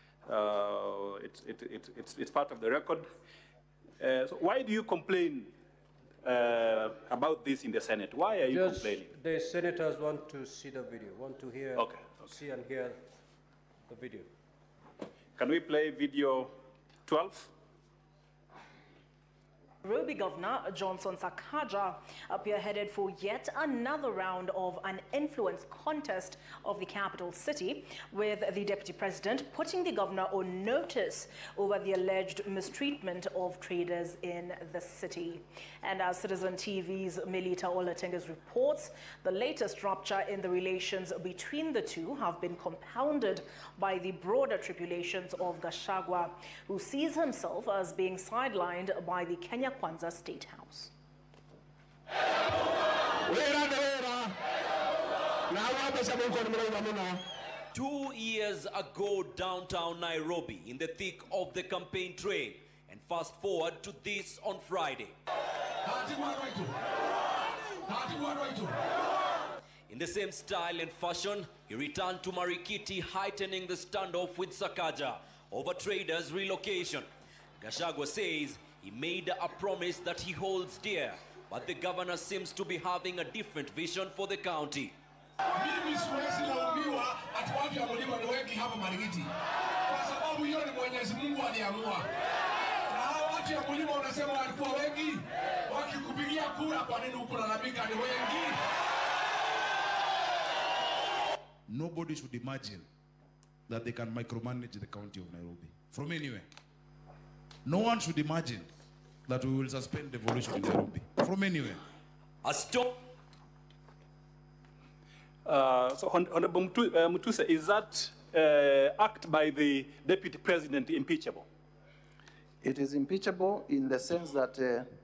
It's part of the record. So why do you complain about this in the Senate? Why are you complaining? The senators want to see the video, want to hear, see and hear the video. Can we play video 12? Nairobi Governor Johnson Sakaja appear headed for yet another round of an influence contest of the capital city, with the Deputy President putting the governor on notice over the alleged mistreatment of traders in the city. And as Citizen TV's Melita Olatengas reports, the latest rupture in the relations between the two have been compounded by the broader tribulations of Gachagua, who sees himself as being sidelined by the Kenya Kwanza State House. 2 years ago, downtown Nairobi, in the thick of the campaign train, and fast forward to this on Friday. In the same style and fashion, he returned to Marikiti, heightening the standoff with Sakaja over traders' relocation. Gachagua says he made a promise that he holds dear, but the governor seems to be having a different vision for the county. Mimi siwezi laumiwa ati watu ya mlima ni wengi hapa Marikiti. Kwa sababu sababu hiyo ni Mwenyezi Mungu aliamua. Na hao watu ya mlima unasema walikuwa wengi, wakikupigia kura kwa nini ukulalamika ni wengi? Nobody should imagine that they can micromanage the county of Nairobi from anywhere. No one should imagine that we will suspend devolution in Nairobi from anywhere. A stop. So, Honorable Mutuse, is that act by the Deputy President impeachable? It is impeachable in the sense that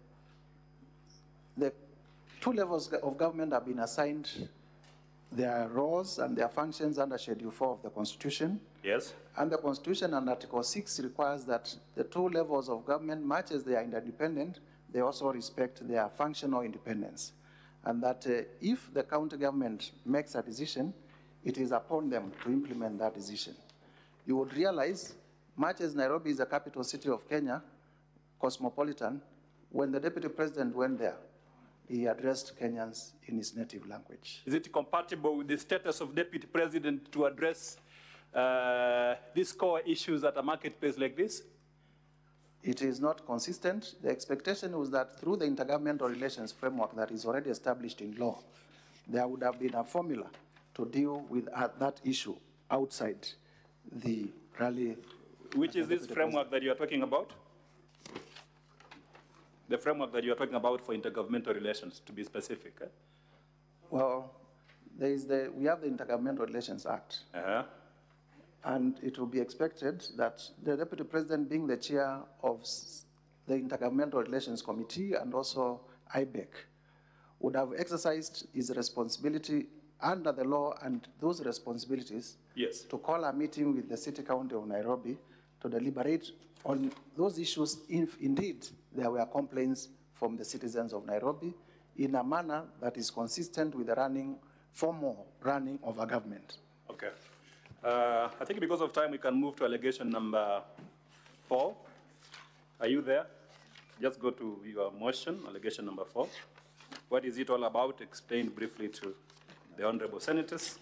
the two levels of government have been assigned their roles and their functions under Schedule 4 of the Constitution. Yes. And the Constitution and Article 6 requires that the two levels of government, much as they are independent, they also respect their functional independence. And that if the county government makes a decision, it is upon them to implement that decision. You would realize, much as Nairobi is the capital city of Kenya, cosmopolitan, when the Deputy President went there, he addressed Kenyans in his native language. Is it compatible with the status of Deputy President to address these core issues at a marketplace like this? It is not consistent. The expectation was that through the intergovernmental relations framework that is already established in law, there would have been a formula to deal with that issue outside the rally. Which is this framework that you are talking about? The framework that you are talking about for intergovernmental relations, to be specific. Eh? Well, we have the Intergovernmental Relations Act. And it will be expected that the Deputy President, being the chair of the Intergovernmental Relations Committee and also IBEC, would have exercised his responsibility under the law and those responsibilities to call a meeting with the City County of Nairobi to deliberate on those issues if indeed there were complaints from the citizens of Nairobi in a manner that is consistent with the formal running of a government. Okay. I think because of time, we can move to allegation number 4. Are you there? Just go to your motion, allegation number 4. What is it all about? Explain briefly to the honorable senators.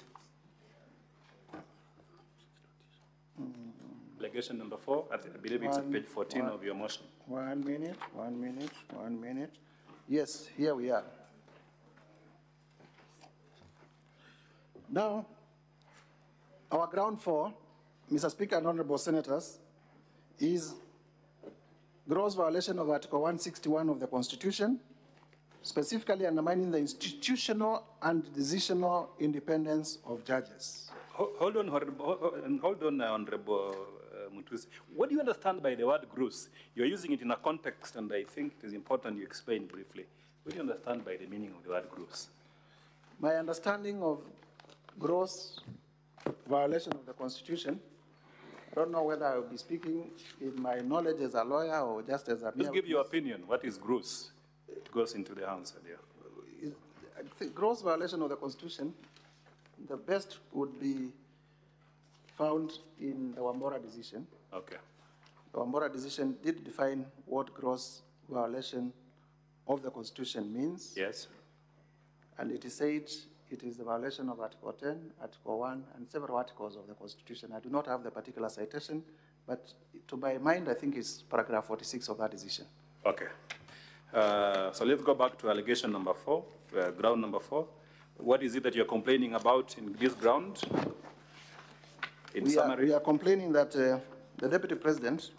Allegation number 4, I believe it's at page 14 of your motion. 1 minute, 1 minute, 1 minute. Yes, here we are. Now, our ground 4, Mr. Speaker and honorable senators, is gross violation of Article 161 of the Constitution, specifically undermining the institutional and decisional independence of judges. Hold on, Honorable Mutuse. What do you understand by the word gross? You're using it in a context, and I think it is important you explain briefly. What do you understand by the meaning of the word gross? My understanding of gross violation of the Constitution, I don't know whether I will be speaking in my knowledge as a lawyer or just as a... Just give your opinion. What is gross? It goes into the answer there. I think gross violation of the Constitution, the best would be found in the Wambora decision. Okay. The Wambora decision did define what gross violation of the Constitution means. Yes. And it is said it is the violation of Article 10, Article 1, and several articles of the Constitution. I do not have the particular citation, but to my mind, I think it's paragraph 46 of that decision. Okay. So let's go back to allegation number 4, ground number 4. What is it that you're complaining about in this ground? In summary? We are complaining that the Deputy President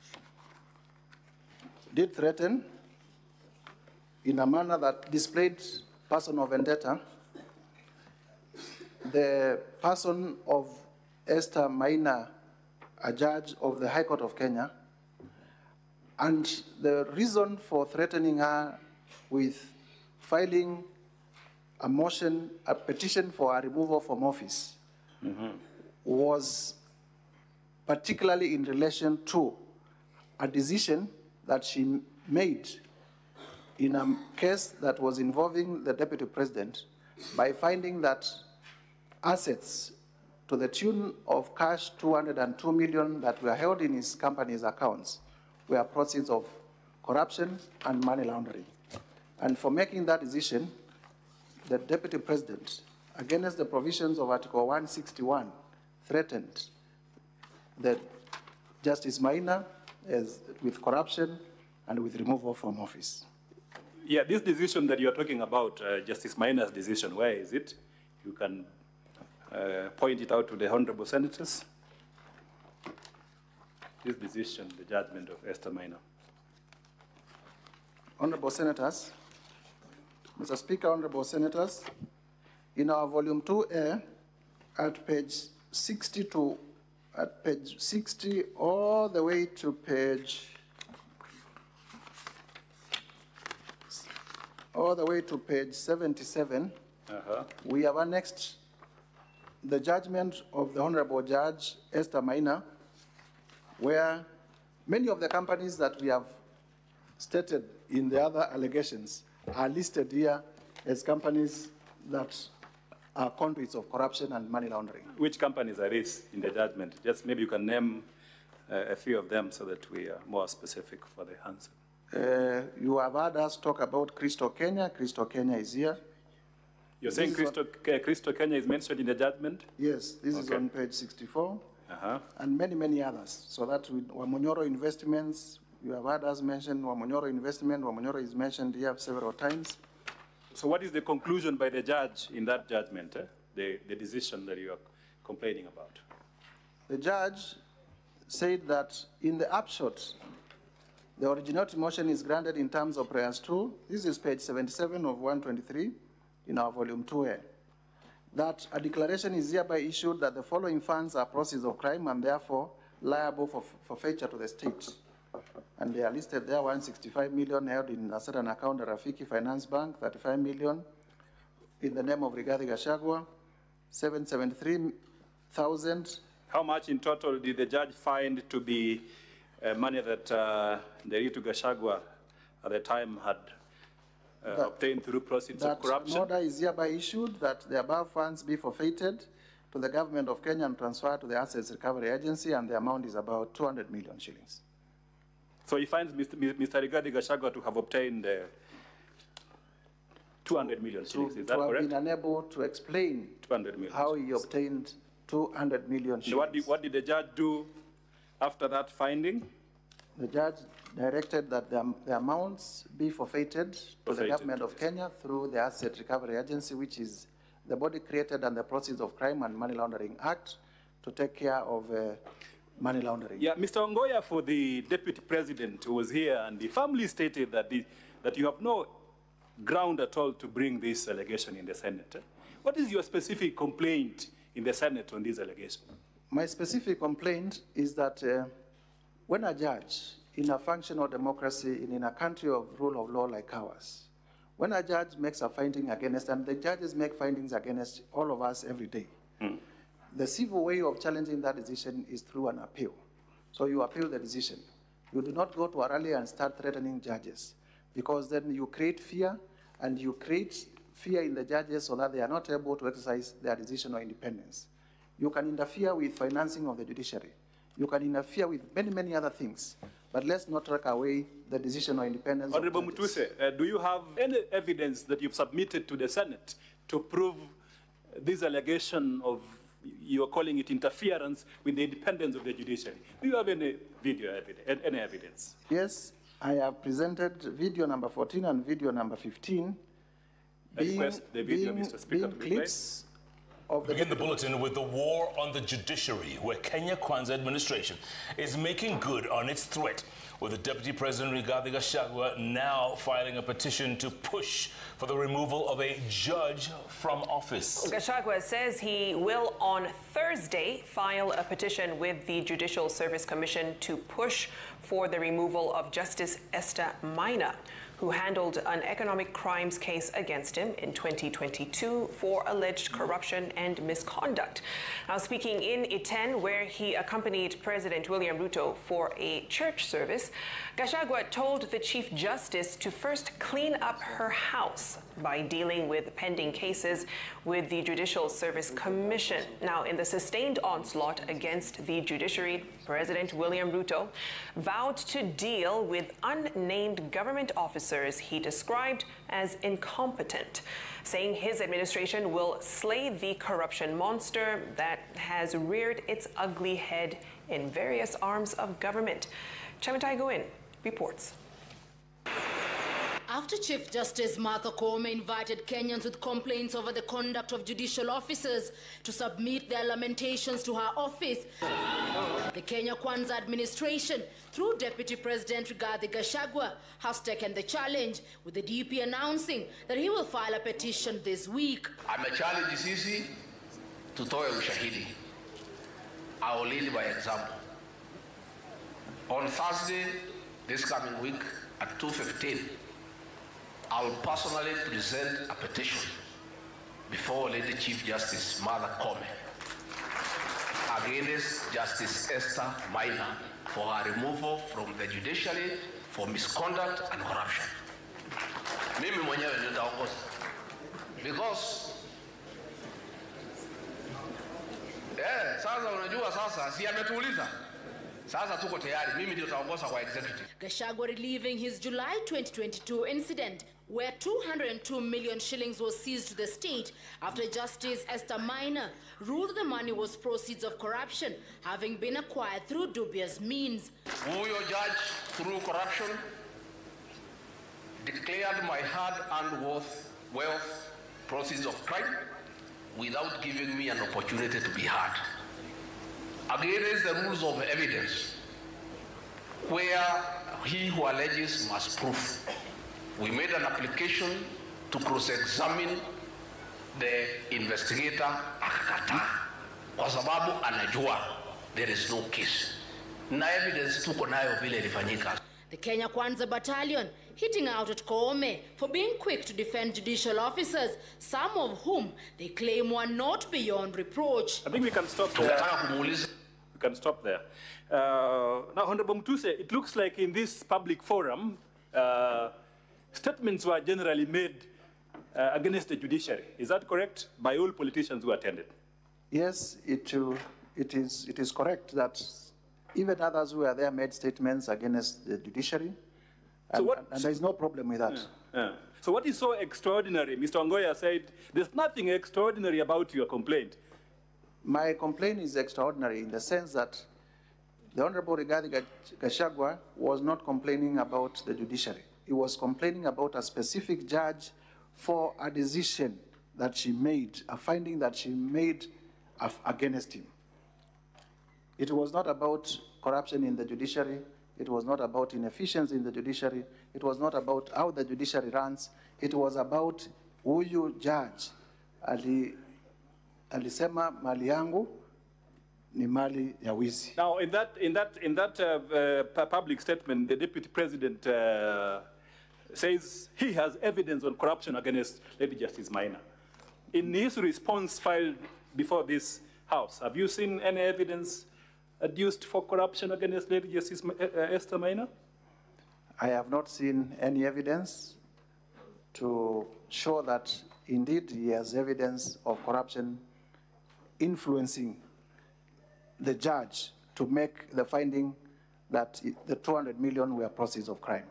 did threaten in a manner that displayed personal vendetta the person of Esther Maina, a judge of the High Court of Kenya, and the reason for threatening her with filing a motion, a petition for a removal from office, was particularly in relation to a decision that she made in a case that was involving the Deputy President by finding that assets to the tune of cash 202 million that were held in his company's accounts were proceeds of corruption and money laundering. And for making that decision, the Deputy President, against the provisions of Article 161, threatened the Justice Maina with corruption and with removal from office. Yeah, this decision that you're talking about, Justice Maina's decision, where is it? You can point it out to the honorable senators. This decision, the judgment of Esther Maina. Honorable Senators, Mr. Speaker, Honorable Senators, in our volume 2A, at page 60 all the way to page 77, we have annexed the judgment of the Honorable Judge Esther Maina, where many of the companies that we have stated in the other allegations are listed here as companies that are conduits of corruption and money laundering. Which companies are these in the judgment? Just maybe you can name a few of them so that we are more specific for the answer. You have heard us talk about Crystal Kenya. Crystal Kenya is here. You're saying Crystal Kenya is mentioned in the judgment? Yes, this is on page 64. And many, many others. So that with Wamonyoro Investments, you have heard us mention Wamonyoro Investment. Wamonyoro is mentioned here several times. So what is the conclusion by the judge in that judgment, the decision that you are complaining about? The judge said that in the upshot, the originality motion is granted in terms of prayers 2. This is page 77 of 123 in our volume 2A. That a declaration is hereby issued that the following funds are proceeds of crime and therefore liable for forfeiture to the state. And they are listed there, 165 million held in a certain account at Rafiki Finance Bank, 35 million in the name of Rigathi Gachagua, 773,000. How much in total did the judge find to be money that Rigathi Gachagua at the time had obtained through proceeds of corruption? An order is hereby issued that the above funds be forfeited to the government of Kenya and transferred to the Assets Recovery Agency, and the amount is about 200 million shillings. So he finds Mr. Rigathi Gachagua to have obtained 200 million shillings, is that correct? To have been unable to explain 200 million how he obtained 200 million shillings. What did the judge do after that finding? The judge directed that the amounts be forfeited to the government of Kenya through the Asset Recovery Agency, which is the body created under the Proceeds of Crime and Money Laundering Act to take care of money laundering. Yeah, Mr. Ongoya, for the deputy president who was here, and the family stated that, that you have no ground at all to bring this allegation in the Senate. What is your specific complaint in the Senate on this allegation? My specific complaint is that when a judge in a functional democracy in a country of rule of law like ours, when a judge makes a finding against, and the judges make findings against all of us every day, the civil way of challenging that decision is through an appeal. So you appeal the decision. You do not go to a rally and start threatening judges, because then you create fear, and you create fear in the judges so that they are not able to exercise their decision or independence. You can interfere with financing of the judiciary. You can interfere with many, many other things. But let's not take away the decision or independence. Honorable Mutuse, do you have any evidence that you've submitted to the Senate to prove this allegation of, you're calling it interference with the independence of the judiciary? Do you have any video evidence, any evidence? Yes, I have presented video number 14 and video number 15. I request the video, Mr. Speaker, to be clips Begin the bulletin with the war on the judiciary, where Kenya Kwanza administration is making good on its threat, with the Deputy President Rigathi Gachagua now filing a petition to push for the removal of a judge from office. Gachagua says he will on Thursday file a petition with the Judicial Service Commission to push for the removal of Justice Esther Maina, who handled an economic crimes case against him in 2022 for alleged corruption and misconduct. Now, speaking in Iten, where he accompanied President William Ruto for a church service, Gachagua told the Chief Justice to first clean up her house by dealing with pending cases with the Judicial Service Commission. Now, in the sustained onslaught against the judiciary, President William Ruto vowed to deal with unnamed government officers he described as incompetent, saying his administration will slay the corruption monster that has reared its ugly head in various arms of government. MATIANG'I reports. After Chief Justice Martha Koome invited Kenyans with complaints over the conduct of judicial officers to submit their lamentations to her office, the Kenya Kwanza administration, through Deputy President Rigathi Gachagua, has taken the challenge, with the DP announcing that he will file a petition this week. Amechallenge sisi tutoe ushahidi. I will lead by example. On Thursday, this coming week at 2:15, I will personally present a petition before Lady Chief Justice Martha Koome against Justice Esther Maina for her removal from the judiciary for misconduct and corruption. Mimi mwenyewe nitaongoza because sasa unajua sasa si ametuuliza. Sasa tuko tayari, mimi ndio nitaongoza kwa executive. Gachagua reliving his July 2022 incident where 202 million shillings was seized to the state after Justice Esther Maina ruled the money was proceeds of corruption, having been acquired through dubious means. Huyo judge, through corruption, declared my hard-earned wealth proceeds of crime without giving me an opportunity to be heard. Against the rules of evidence, where he who alleges must prove. We made an application to cross-examine the investigator akakataa kwa sababu anajua there is no case. Na evidence tuko nayo vile ilifanyika. The Kenya Kwanza Battalion hitting out at Koome for being quick to defend judicial officers, some of whom they claim were not beyond reproach. I think we can stop there. We can stop there. Now, Honorable Mutuse, it looks like in this public forum, statements were generally made against the judiciary. Is that correct? By all politicians who attended? Yes, it is correct that even others who were there made statements against the judiciary, and there is no problem with that. So what is so extraordinary? Mr. Ongoya said, there's nothing extraordinary about your complaint. My complaint is extraordinary in the sense that the Honorable Rigathi Gachagua was not complaining about the judiciary. He was complaining about a specific judge for a decision that she made, a finding that she made against him. It was not about corruption in the judiciary. It was not about inefficiency in the judiciary. It was not about how the judiciary runs. It was about huyu judge alisema mali yangu ni mali ya wizi. Now, in that public statement, the Deputy President says he has evidence on corruption against Lady Justice Maina. In his response filed before this House, have you seen any evidence adduced for corruption against Lady Justice Esther Maina? I have not seen any evidence to show that indeed he has evidence of corruption influencing the judge to make the finding that the 200 million were proceeds of crime.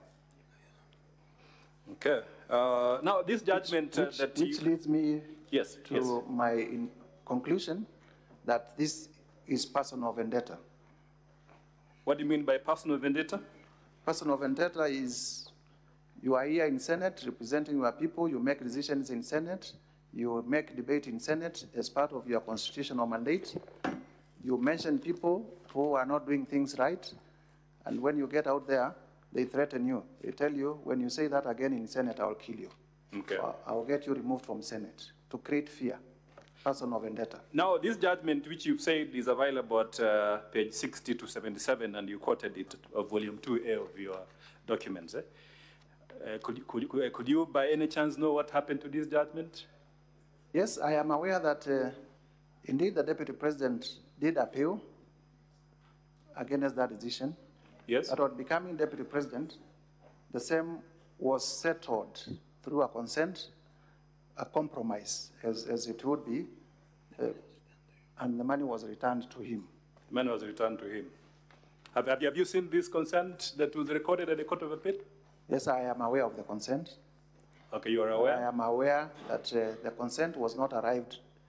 Okay. Now, this judgment which leads me to my conclusion that this is personal vendetta. What do you mean by personal vendetta? Personal vendetta is you are here in Senate representing your people, you make decisions in Senate, you make debate in Senate as part of your constitutional mandate. You mention people who are not doing things right, and when you get out there, they threaten you. They tell you, when you say that again in Senate, I'll kill you. Okay. I'll get you removed from Senate, to create fear. Personal vendetta. Now, this judgment, which you've said is available at page 60 to 77, and you quoted it of volume 2A of your documents. Could you by any chance know what happened to this judgment? Yes, I am aware that indeed the Deputy President did appeal against that decision. Yes. But on becoming Deputy President, the same was settled through a consent, a compromise, as it would be, and the money was returned to him. The money was returned to him. Have you seen this consent that was recorded at the Court of Appeal? Yes, I am aware of the consent. Okay, you are aware? I am aware that the consent was not arrived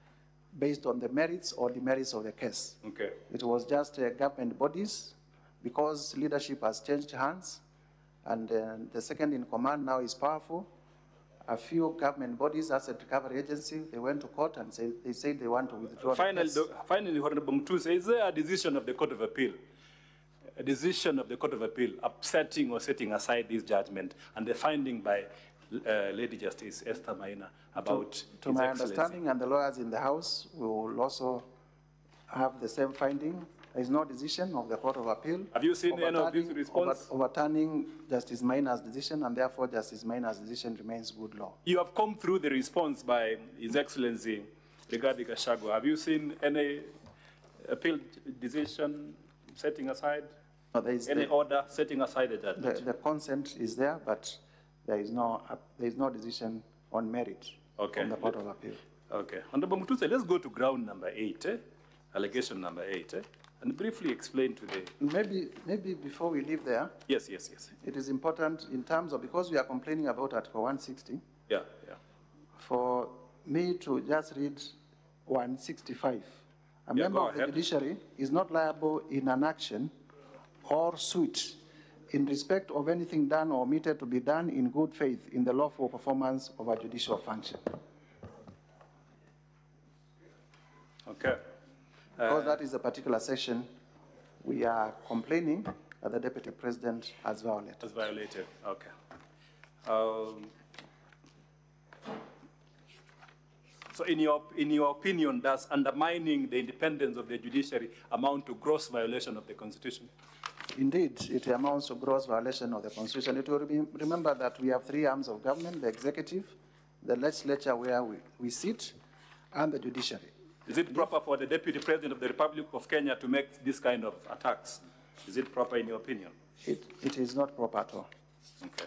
based on the merits or demerits of the case. Okay. It was just government bodies, because leadership has changed hands, and the second in command now is powerful. A few government bodies, Asset Recovery Agency, they went to court and they said they want to withdraw the case. Finally, Honorable Mutuse, is there a decision of the Court of Appeal, a decision of the Court of Appeal upsetting or setting aside this judgment and the finding by Lady Justice Esther Maina about to my understanding, and the lawyers in the House will also have the same finding. There is no decision of the Court of Appeal. Have you seen any of this response? Overturning Justice Maina's decision, and therefore Justice Maina's decision remains good law. You have come through the response by His Excellency regarding Gachagua. Have you seen any appeal decision setting aside? No, there is any order setting aside the judgment? The consent is there, but there is no decision on merit from the Court of Appeal. Okay. Honorable Mutuse, let's go to ground number 8, allegation number 8, and briefly explain to the... Maybe before we leave there, yes. It is important in terms of, because we are complaining about Article 160, for me to just read 165. A member of the judiciary is not liable in an action or suit in respect of anything done or omitted to be done in good faith in the lawful performance of a judicial function. Okay. Because that is a particular section we are complaining that the Deputy President has violated. Has violated, okay. So in your opinion, does undermining the independence of the judiciary amount to gross violation of the Constitution? Indeed, it amounts to gross violation of the Constitution. It will remember that we have three arms of government: the executive, the legislature where we sit, and the judiciary. Is it proper for the Deputy President of the Republic of Kenya to make this kind of attacks? Is it proper in your opinion? It is not proper at all. Okay.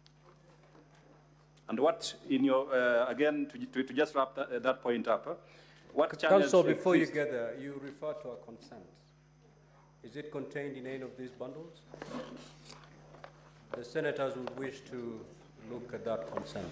And what, in your, again, to just wrap that point up, what channels... Counsel, before you get there, you refer to a consent. Is it contained in any of these bundles? The senators would wish to look at that consent.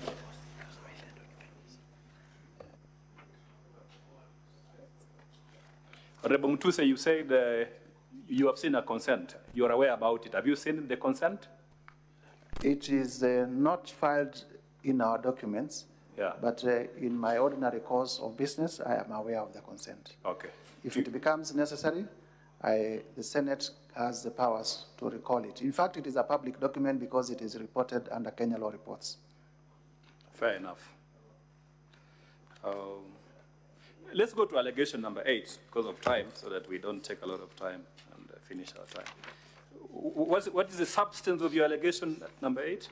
Honorable Mutuse, you said you have seen a consent. You are aware about it. Have you seen the consent? It is not filed in our documents, but in my ordinary course of business, I am aware of the consent. Okay. If it becomes necessary, the Senate has the powers to recall it. In fact, it is a public document because it is reported under Kenya law reports. Fair enough. Let's go to allegation number 8 because of time, so that we don't take a lot of time and finish our time. What is the substance of your allegation number 8?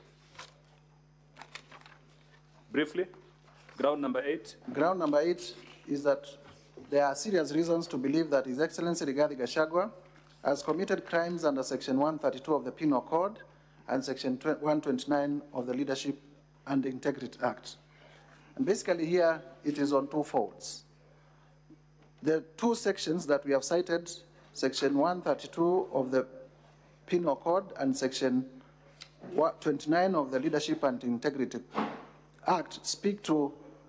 Briefly, ground number 8. Ground number 8 is that there are serious reasons to believe that His Excellency Rigathi Gachagua has committed crimes under Section 132 of the Penal Code and Section 129 of the Leadership and Integrity Act. And basically here, it is on two folds. The two sections that we have cited, Section 132 of the Penal Code and Section 29 of the Leadership and Integrity Act, speak to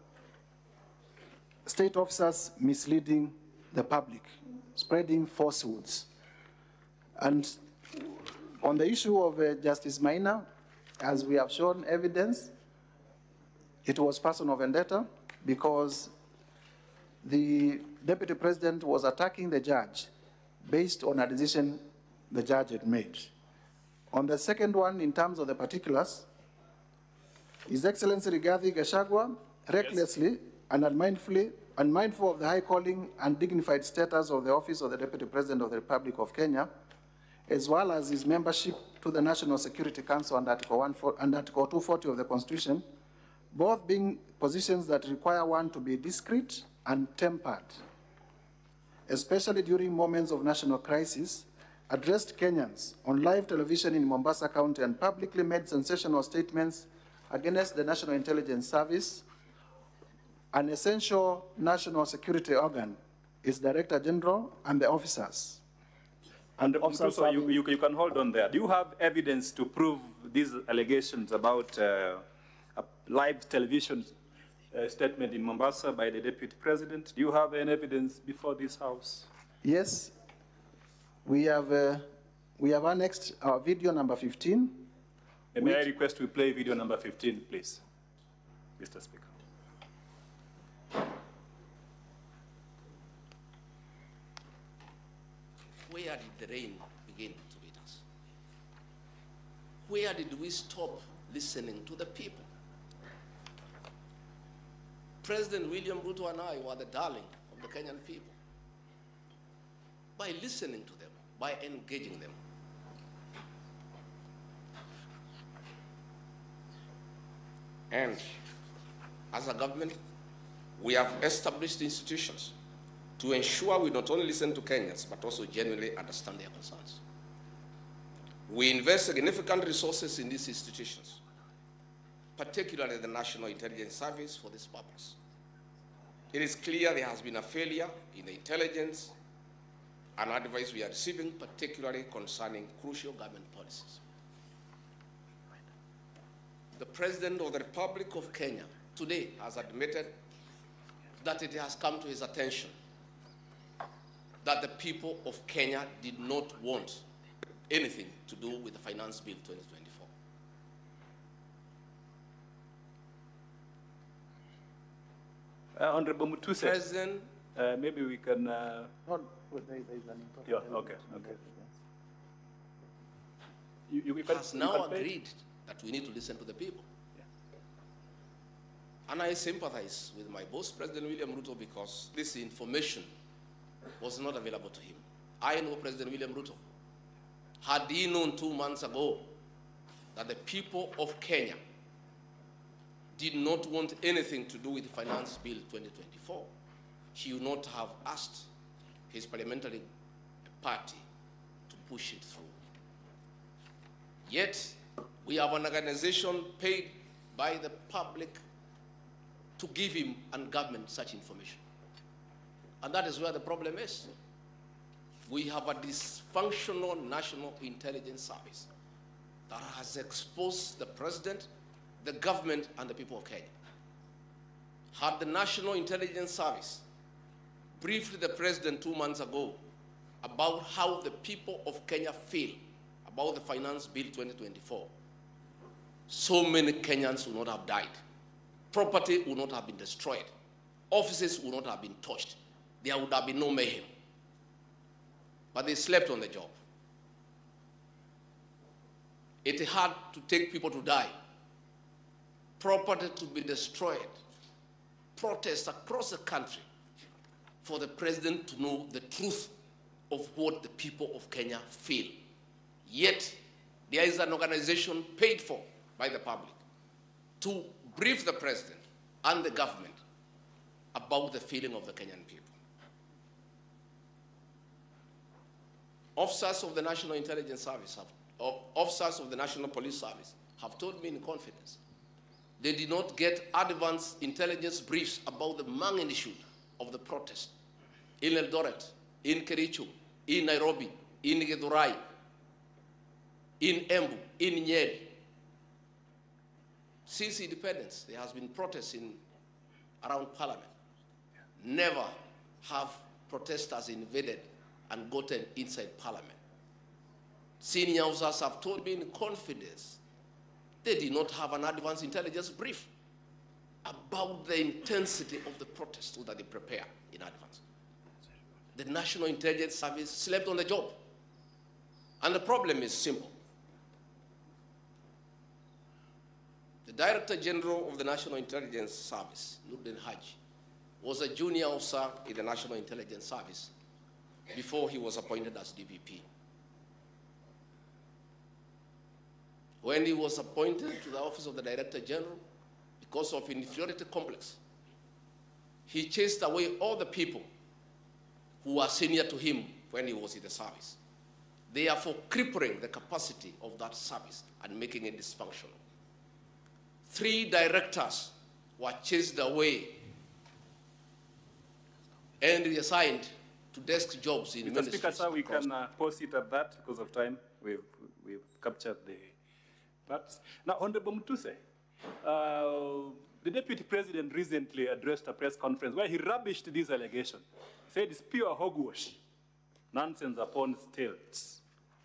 state officers misleading the public, spreading falsehoods. And on the issue of Justice Maina, as we have shown evidence, it was personal vendetta because the Deputy President was attacking the judge based on a decision the judge had made. On the second one, in terms of the particulars, His Excellency Rigathi Gachagua recklessly and unmindful of the high calling and dignified status of the office of the Deputy President of the Republic of Kenya, as well as his membership to the National Security Council under Article 240 of the Constitution, both being positions that require one to be discreet and tempered, especially during moments of national crisis, addressed Kenyans on live television in Mombasa County and publicly made sensational statements against the National Intelligence Service, an essential national security organ, its Director General, and the officers. And also, you can hold on there. Do you have evidence to prove these allegations about live television statement in Mombasa by the Deputy President. Do you have any evidence before this House? Yes, we have annexed our video number 15. May I request we play video number 15, please, Mr. Speaker. Where did the rain begin to beat us? Where did we stop listening to the people? President William Ruto and I were the darling of the Kenyan people. By listening to them, by engaging them. And as a government, we have established institutions to ensure we not only listen to Kenyans, but also genuinely understand their concerns. We invest significant resources in these institutions, particularly the National Intelligence Service, for this purpose. It is clear there has been a failure in the intelligence and advice we are receiving, particularly concerning crucial government policies. The President of the Republic of Kenya today has admitted that it has come to his attention that the people of Kenya did not want anything to do with the Finance Bill 2024. Honorable Mutuse, President, maybe we can... There is an important yeah, okay. You has now agreed that we need to listen to the people. Yeah. And I sympathize with my boss, President William Ruto, because this information was not available to him. I know President William Ruto. Had he known 2 months ago that the people of Kenya did not want anything to do with the Finance Bill 2024, he would not have asked his parliamentary party to push it through. Yet, we have an organization paid by the public to give him and government such information. And that is where the problem is. We have a dysfunctional National Intelligence Service that has exposed the President, the government, and the people of Kenya. Had the National Intelligence Service briefed the President 2 months ago about how the people of Kenya feel about the Finance Bill 2024, so many Kenyans would not have died. Property would not have been destroyed. Offices would not have been touched. There would have been no mayhem. But they slept on the job. It had to take people to die, property to be destroyed, protests across the country for the President to know the truth of what the people of Kenya feel. Yet, there is an organization paid for by the public to brief the President and the government about the feeling of the Kenyan people. Officers of the National Intelligence Service, officers of the National Police Service have told me in confidence they did not get advanced intelligence briefs about the magnitude of the protest in Eldoret, in Kericho, in Nairobi, in Githurai, in Embu, in Nyeri. Since independence, there has been protests around Parliament. Never have protesters invaded and gotten inside Parliament. Senior officers have told me in confidence they did not have an advanced intelligence brief about the intensity of the protest so that they prepare in advance. The National Intelligence Service slept on the job. And the problem is simple. The Director General of the National Intelligence Service, Nuruddin Haji, was a junior officer in the National Intelligence Service before he was appointed as DPP. When he was appointed to the office of the Director General, because of inferiority complex, he chased away all the people who were senior to him when he was in the service, therefore crippling the capacity of that service and making it dysfunctional. 3 directors were chased away and reassigned to desk jobs in ministries. Mr. Speaker, sir, we can pause it at that because of time. We've captured the parts. Now, Honorable Mutuse, The Deputy President recently addressed a press conference where he rubbished this allegation. He said it's pure hogwash, nonsense upon stilts.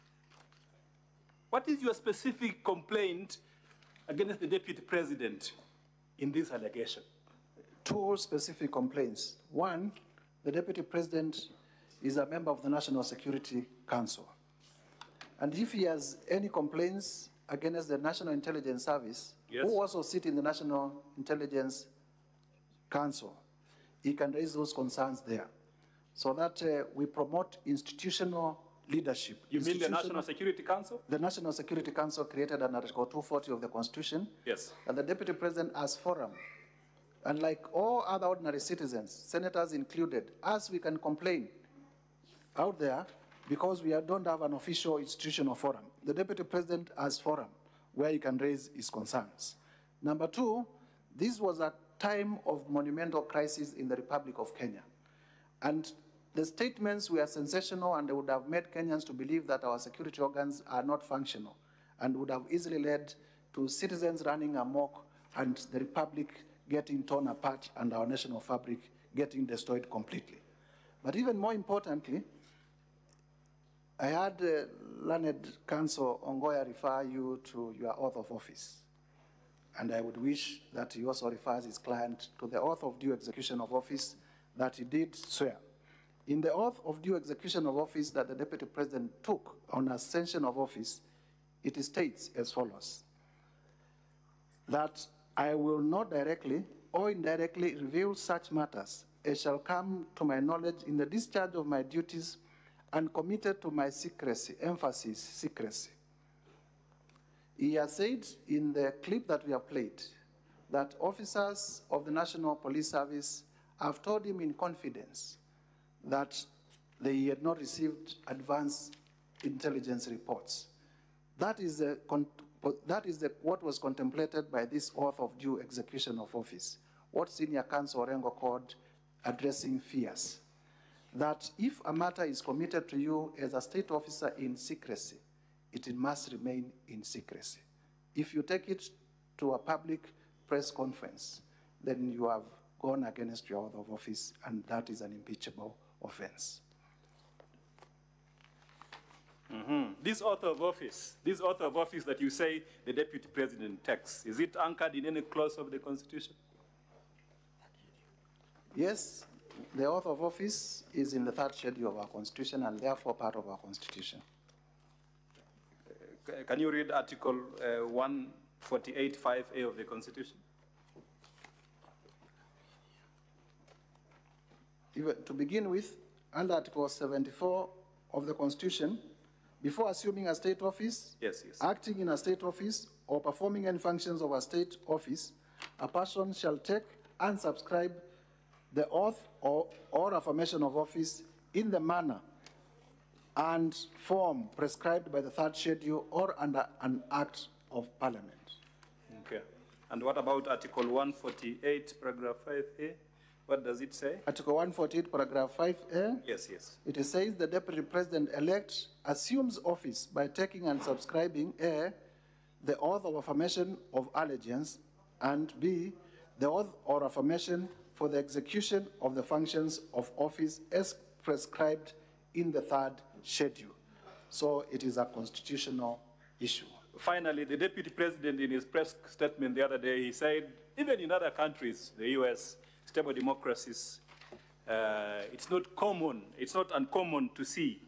What is your specific complaint against the Deputy President in this allegation? Two specific complaints. One, the Deputy President is a member of the National Security Council. And if he has any complaints against the National Intelligence Service, yes, who also sit in the National Intelligence Council, he can raise those concerns there. So that we promote institutional leadership. You mean the National Security Council? The National Security Council created under Article 240 of the Constitution. Yes. And the Deputy President has forum. And like all other ordinary citizens, senators included, as we can complain out there because we don't have an official institutional forum. The Deputy President has forum where he can raise his concerns. Number two, this was a time of monumental crisis in the Republic of Kenya. And the statements were sensational and they would have made Kenyans to believe that our security organs are not functional and would have easily led to citizens running amok and the Republic getting torn apart and our national fabric getting destroyed completely. But even more importantly, I had learned counsel Ongoya refer you to your oath of office. And I would wish that he also refers his client to the oath of due execution of office that he did swear. In the oath of due execution of office that the Deputy President took on ascension of office, it states as follows, that I will not directly or indirectly reveal such matters as shall come to my knowledge in the discharge of my duties and committed to my secrecy, emphasis, secrecy. He has said in the clip that we have played that officers of the National Police Service have told him in confidence that they had not received advance intelligence reports. That is what was contemplated by this oath of due execution of office, what Senior Counsel Orengo called addressing fears. That if a matter is committed to you as a state officer in secrecy, it must remain in secrecy. If you take it to a public press conference, then you have gone against your oath of office, and that is an impeachable offense. This oath of office that you say the Deputy President takes, is it anchored in any clause of the Constitution? Yes, the oath of office is in the third schedule of our Constitution and therefore part of our Constitution. Can you read Article 148(5)(a) of the Constitution? Even to begin with, under Article 74 of the Constitution, before assuming a state office, acting in a state office, or performing any functions of a state office, a person shall take and subscribe the oath or affirmation of office in the manner and form prescribed by the third schedule or under an act of Parliament. Okay. And what about Article 148, paragraph 5A? What does it say? Article 148, paragraph 5A? Yes, yes. It says the Deputy President-elect assumes office by taking and subscribing A, the oath of affirmation of allegiance, and B, the oath or affirmation for the execution of the functions of office as prescribed in the third schedule. So it is a constitutional issue. Finally, the Deputy President in his press statement the other day, he said, even in other countries, the US, stable democracies, it's not uncommon to see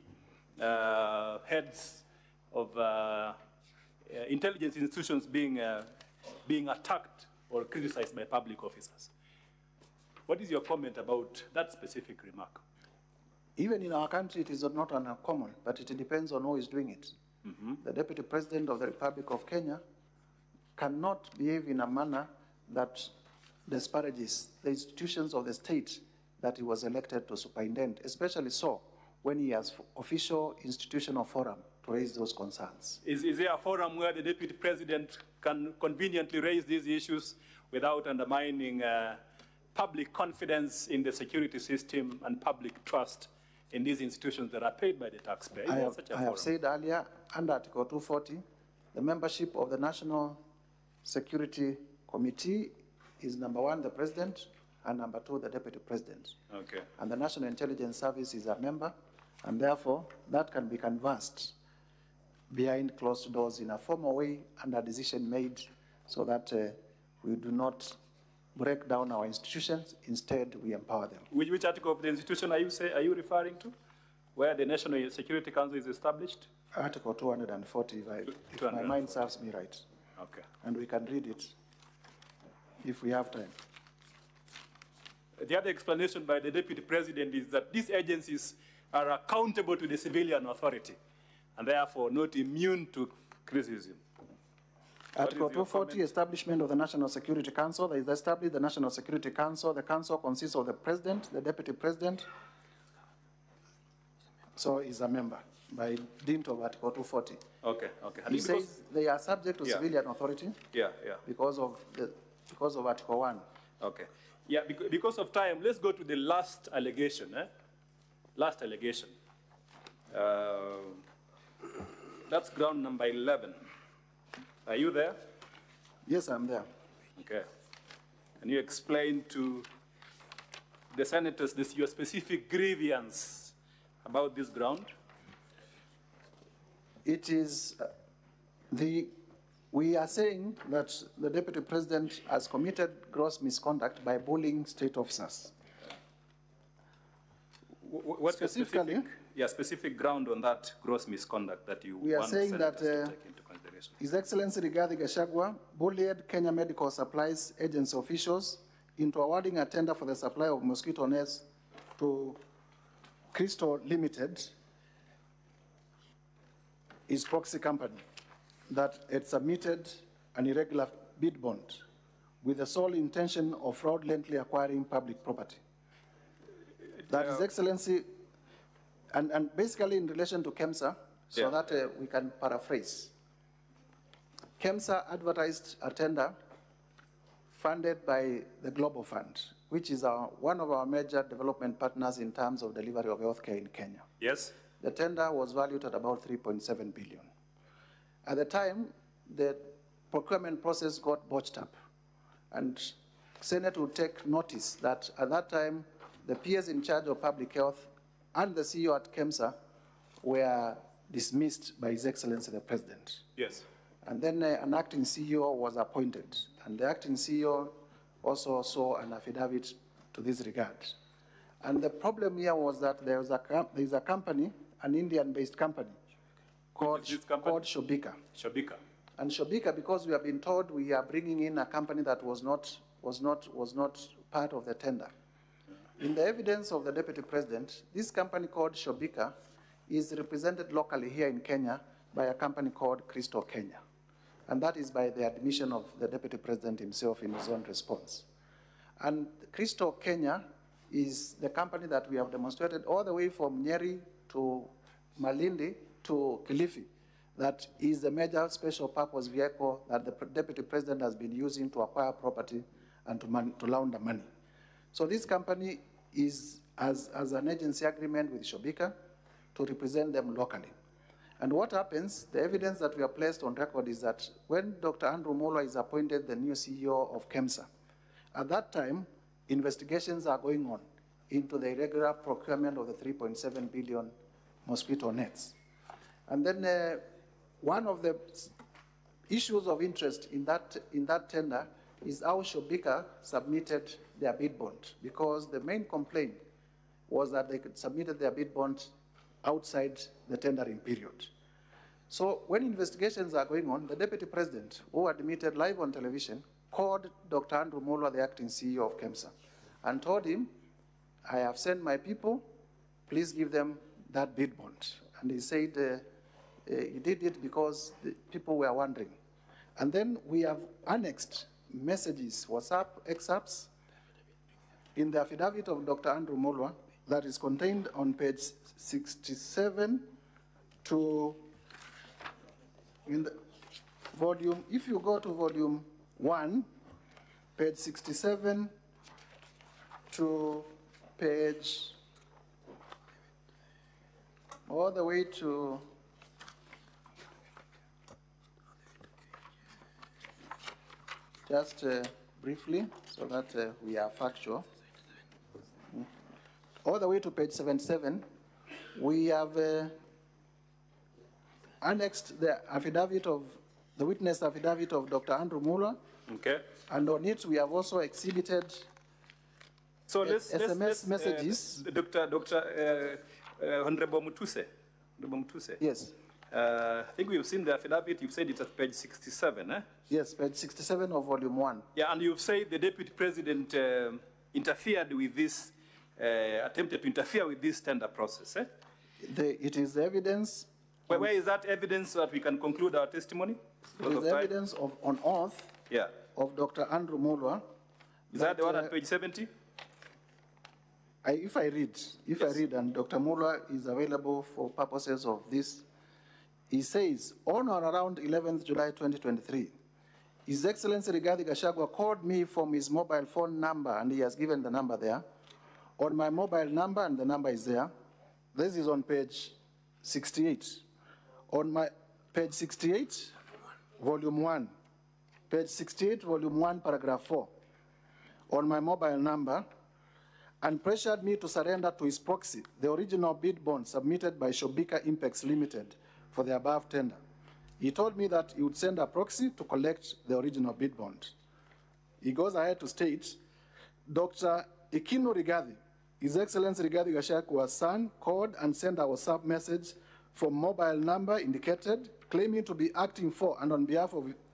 heads of intelligence institutions being attacked or criticized by public officers. What is your comment about that specific remark? Even in our country, it is not uncommon, but it depends on who is doing it. The Deputy President of the Republic of Kenya cannot behave in a manner that disparages the institutions of the state that he was elected to superintend, especially so when he has official institutional forum to raise those concerns. Is there a forum where the Deputy President can conveniently raise these issues without undermining public confidence in the security system and public trust in these institutions that are paid by the taxpayer? I have said earlier, under Article 240, the membership of the National Security Committee is number one, the president, and number two, the deputy president. Okay. And the National Intelligence Service is a member, and therefore that can be canvassed behind closed doors in a formal way and a decision made so that we do not break down our institutions, instead we empower them. Which article of the institution are you referring to? Where the National Security Council is established? Article 240, if my mind serves me right. Okay. And we can read it if we have time. The other explanation by the Deputy President is that these agencies are accountable to the civilian authority and therefore not immune to criticism. Article 240, establishment of the National Security Council. There is established the National Security Council. The council consists of the president, the deputy president, so is a member by dint of Article 240. Okay, okay. He says they are subject to civilian authority. Yeah, yeah. Because of Article 1. Okay. Yeah, because of time, let's go to the last allegation. Last allegation. That's ground number 11. Are you there? Yes, I'm there. Okay. Can you explain to the senators your specific grievance about this ground? It is we are saying that the Deputy President has committed gross misconduct by bullying state officers. What's specifically? Specific ground on that gross misconduct that you we are saying that to take into consideration. His Excellency Rigathi Gachagua bullied Kenya Medical Supplies Agency officials into awarding a tender for the supply of mosquito nets to Crystal Limited, his proxy company, that had submitted an irregular bid bond with the sole intention of fraudulently acquiring public property. That His Excellency, and basically in relation to KEMSA, so that we can paraphrase. KEMSA advertised a tender funded by the Global Fund, which is one of our major development partners in terms of delivery of healthcare in Kenya. Yes. The tender was valued at about 3.7 billion. At the time, the procurement process got botched up, and Senate would take notice that at that time, the peers in charge of public health and the CEO at KEMSA were dismissed by His Excellency the President. Yes. And then an acting CEO was appointed, and the acting CEO also saw an affidavit to this regard. And the problem here was that there is a company, an Indian-based company, called Shobika. Shobika. And Shobika, because we have been told we are bringing in a company that was not part of the tender. In the evidence of the Deputy President, this company called Shobika is represented locally here in Kenya by a company called Crystal Kenya. And that is by the admission of the Deputy President himself in his own response. And Crystal Kenya is the company that we have demonstrated all the way from Nyeri to Malindi to Kilifi, that is the major special purpose vehicle that the Deputy President has been using to acquire property and to launder money. So this company has an agency agreement with Shobika to represent them locally. And what happens, the evidence that we have placed on record is that when Dr. Andrew Mulwa is appointed the new CEO of KEMSA, at that time, investigations are going on into the irregular procurement of the 3.7 billion mosquito nets. And then one of the issues of interest in that tender is how Shobika submitted their bid bond, because the main complaint was that they submitted their bid bond outside the tendering period. So when investigations are going on, the Deputy President, who admitted live on television, called Dr. Andrew Mulwa, the acting CEO of KEMSA, and told him, I have sent my people, please give them that bid bond. And he said he did it because the people were wondering. And then we have annexed messages, WhatsApp excerpts, in the affidavit of Dr. Andrew Mulwa that is contained on page 67 to, in the volume, if you go to volume 1, page 67 to page, all the way to just briefly so that we are factual. All the way to page 77, we have annexed the affidavit of the witness affidavit of Dr. Andrew Muller. Okay. And on it, we have also exhibited SMS messages. Honorable Mutuse. Yes. I think we've seen the affidavit. You've said it's at page 67, eh? Yes, page 67 of volume 1. Yeah, and you've said the deputy president interfered with this, attempted to interfere with this tender process, eh? It is evidence. Where is that evidence so that we can conclude our testimony? It is evidence on oath of Dr. Andrew Muller. Is that the one at page 70? If I read, and Dr. Muller is available for purposes of this, he says, on or around 11th July 2023, His Excellency Rigathi Gachagua called me from his mobile phone number, and he has given the number there, on my mobile number, and the number is there. This is on page 68. On my page 68, volume 1. Page 68, volume 1, paragraph 4. On my mobile number, and pressured me to surrender to his proxy the original bid bond submitted by Shobika Impex Limited for the above tender. He told me that he would send a proxy to collect the original bid bond. He goes ahead to state, Dr. Ikino Rigathi, His Excellency Rigathi Gachagua's son, called and sent a WhatsApp message from mobile number indicated, claiming to be acting for and on behalf of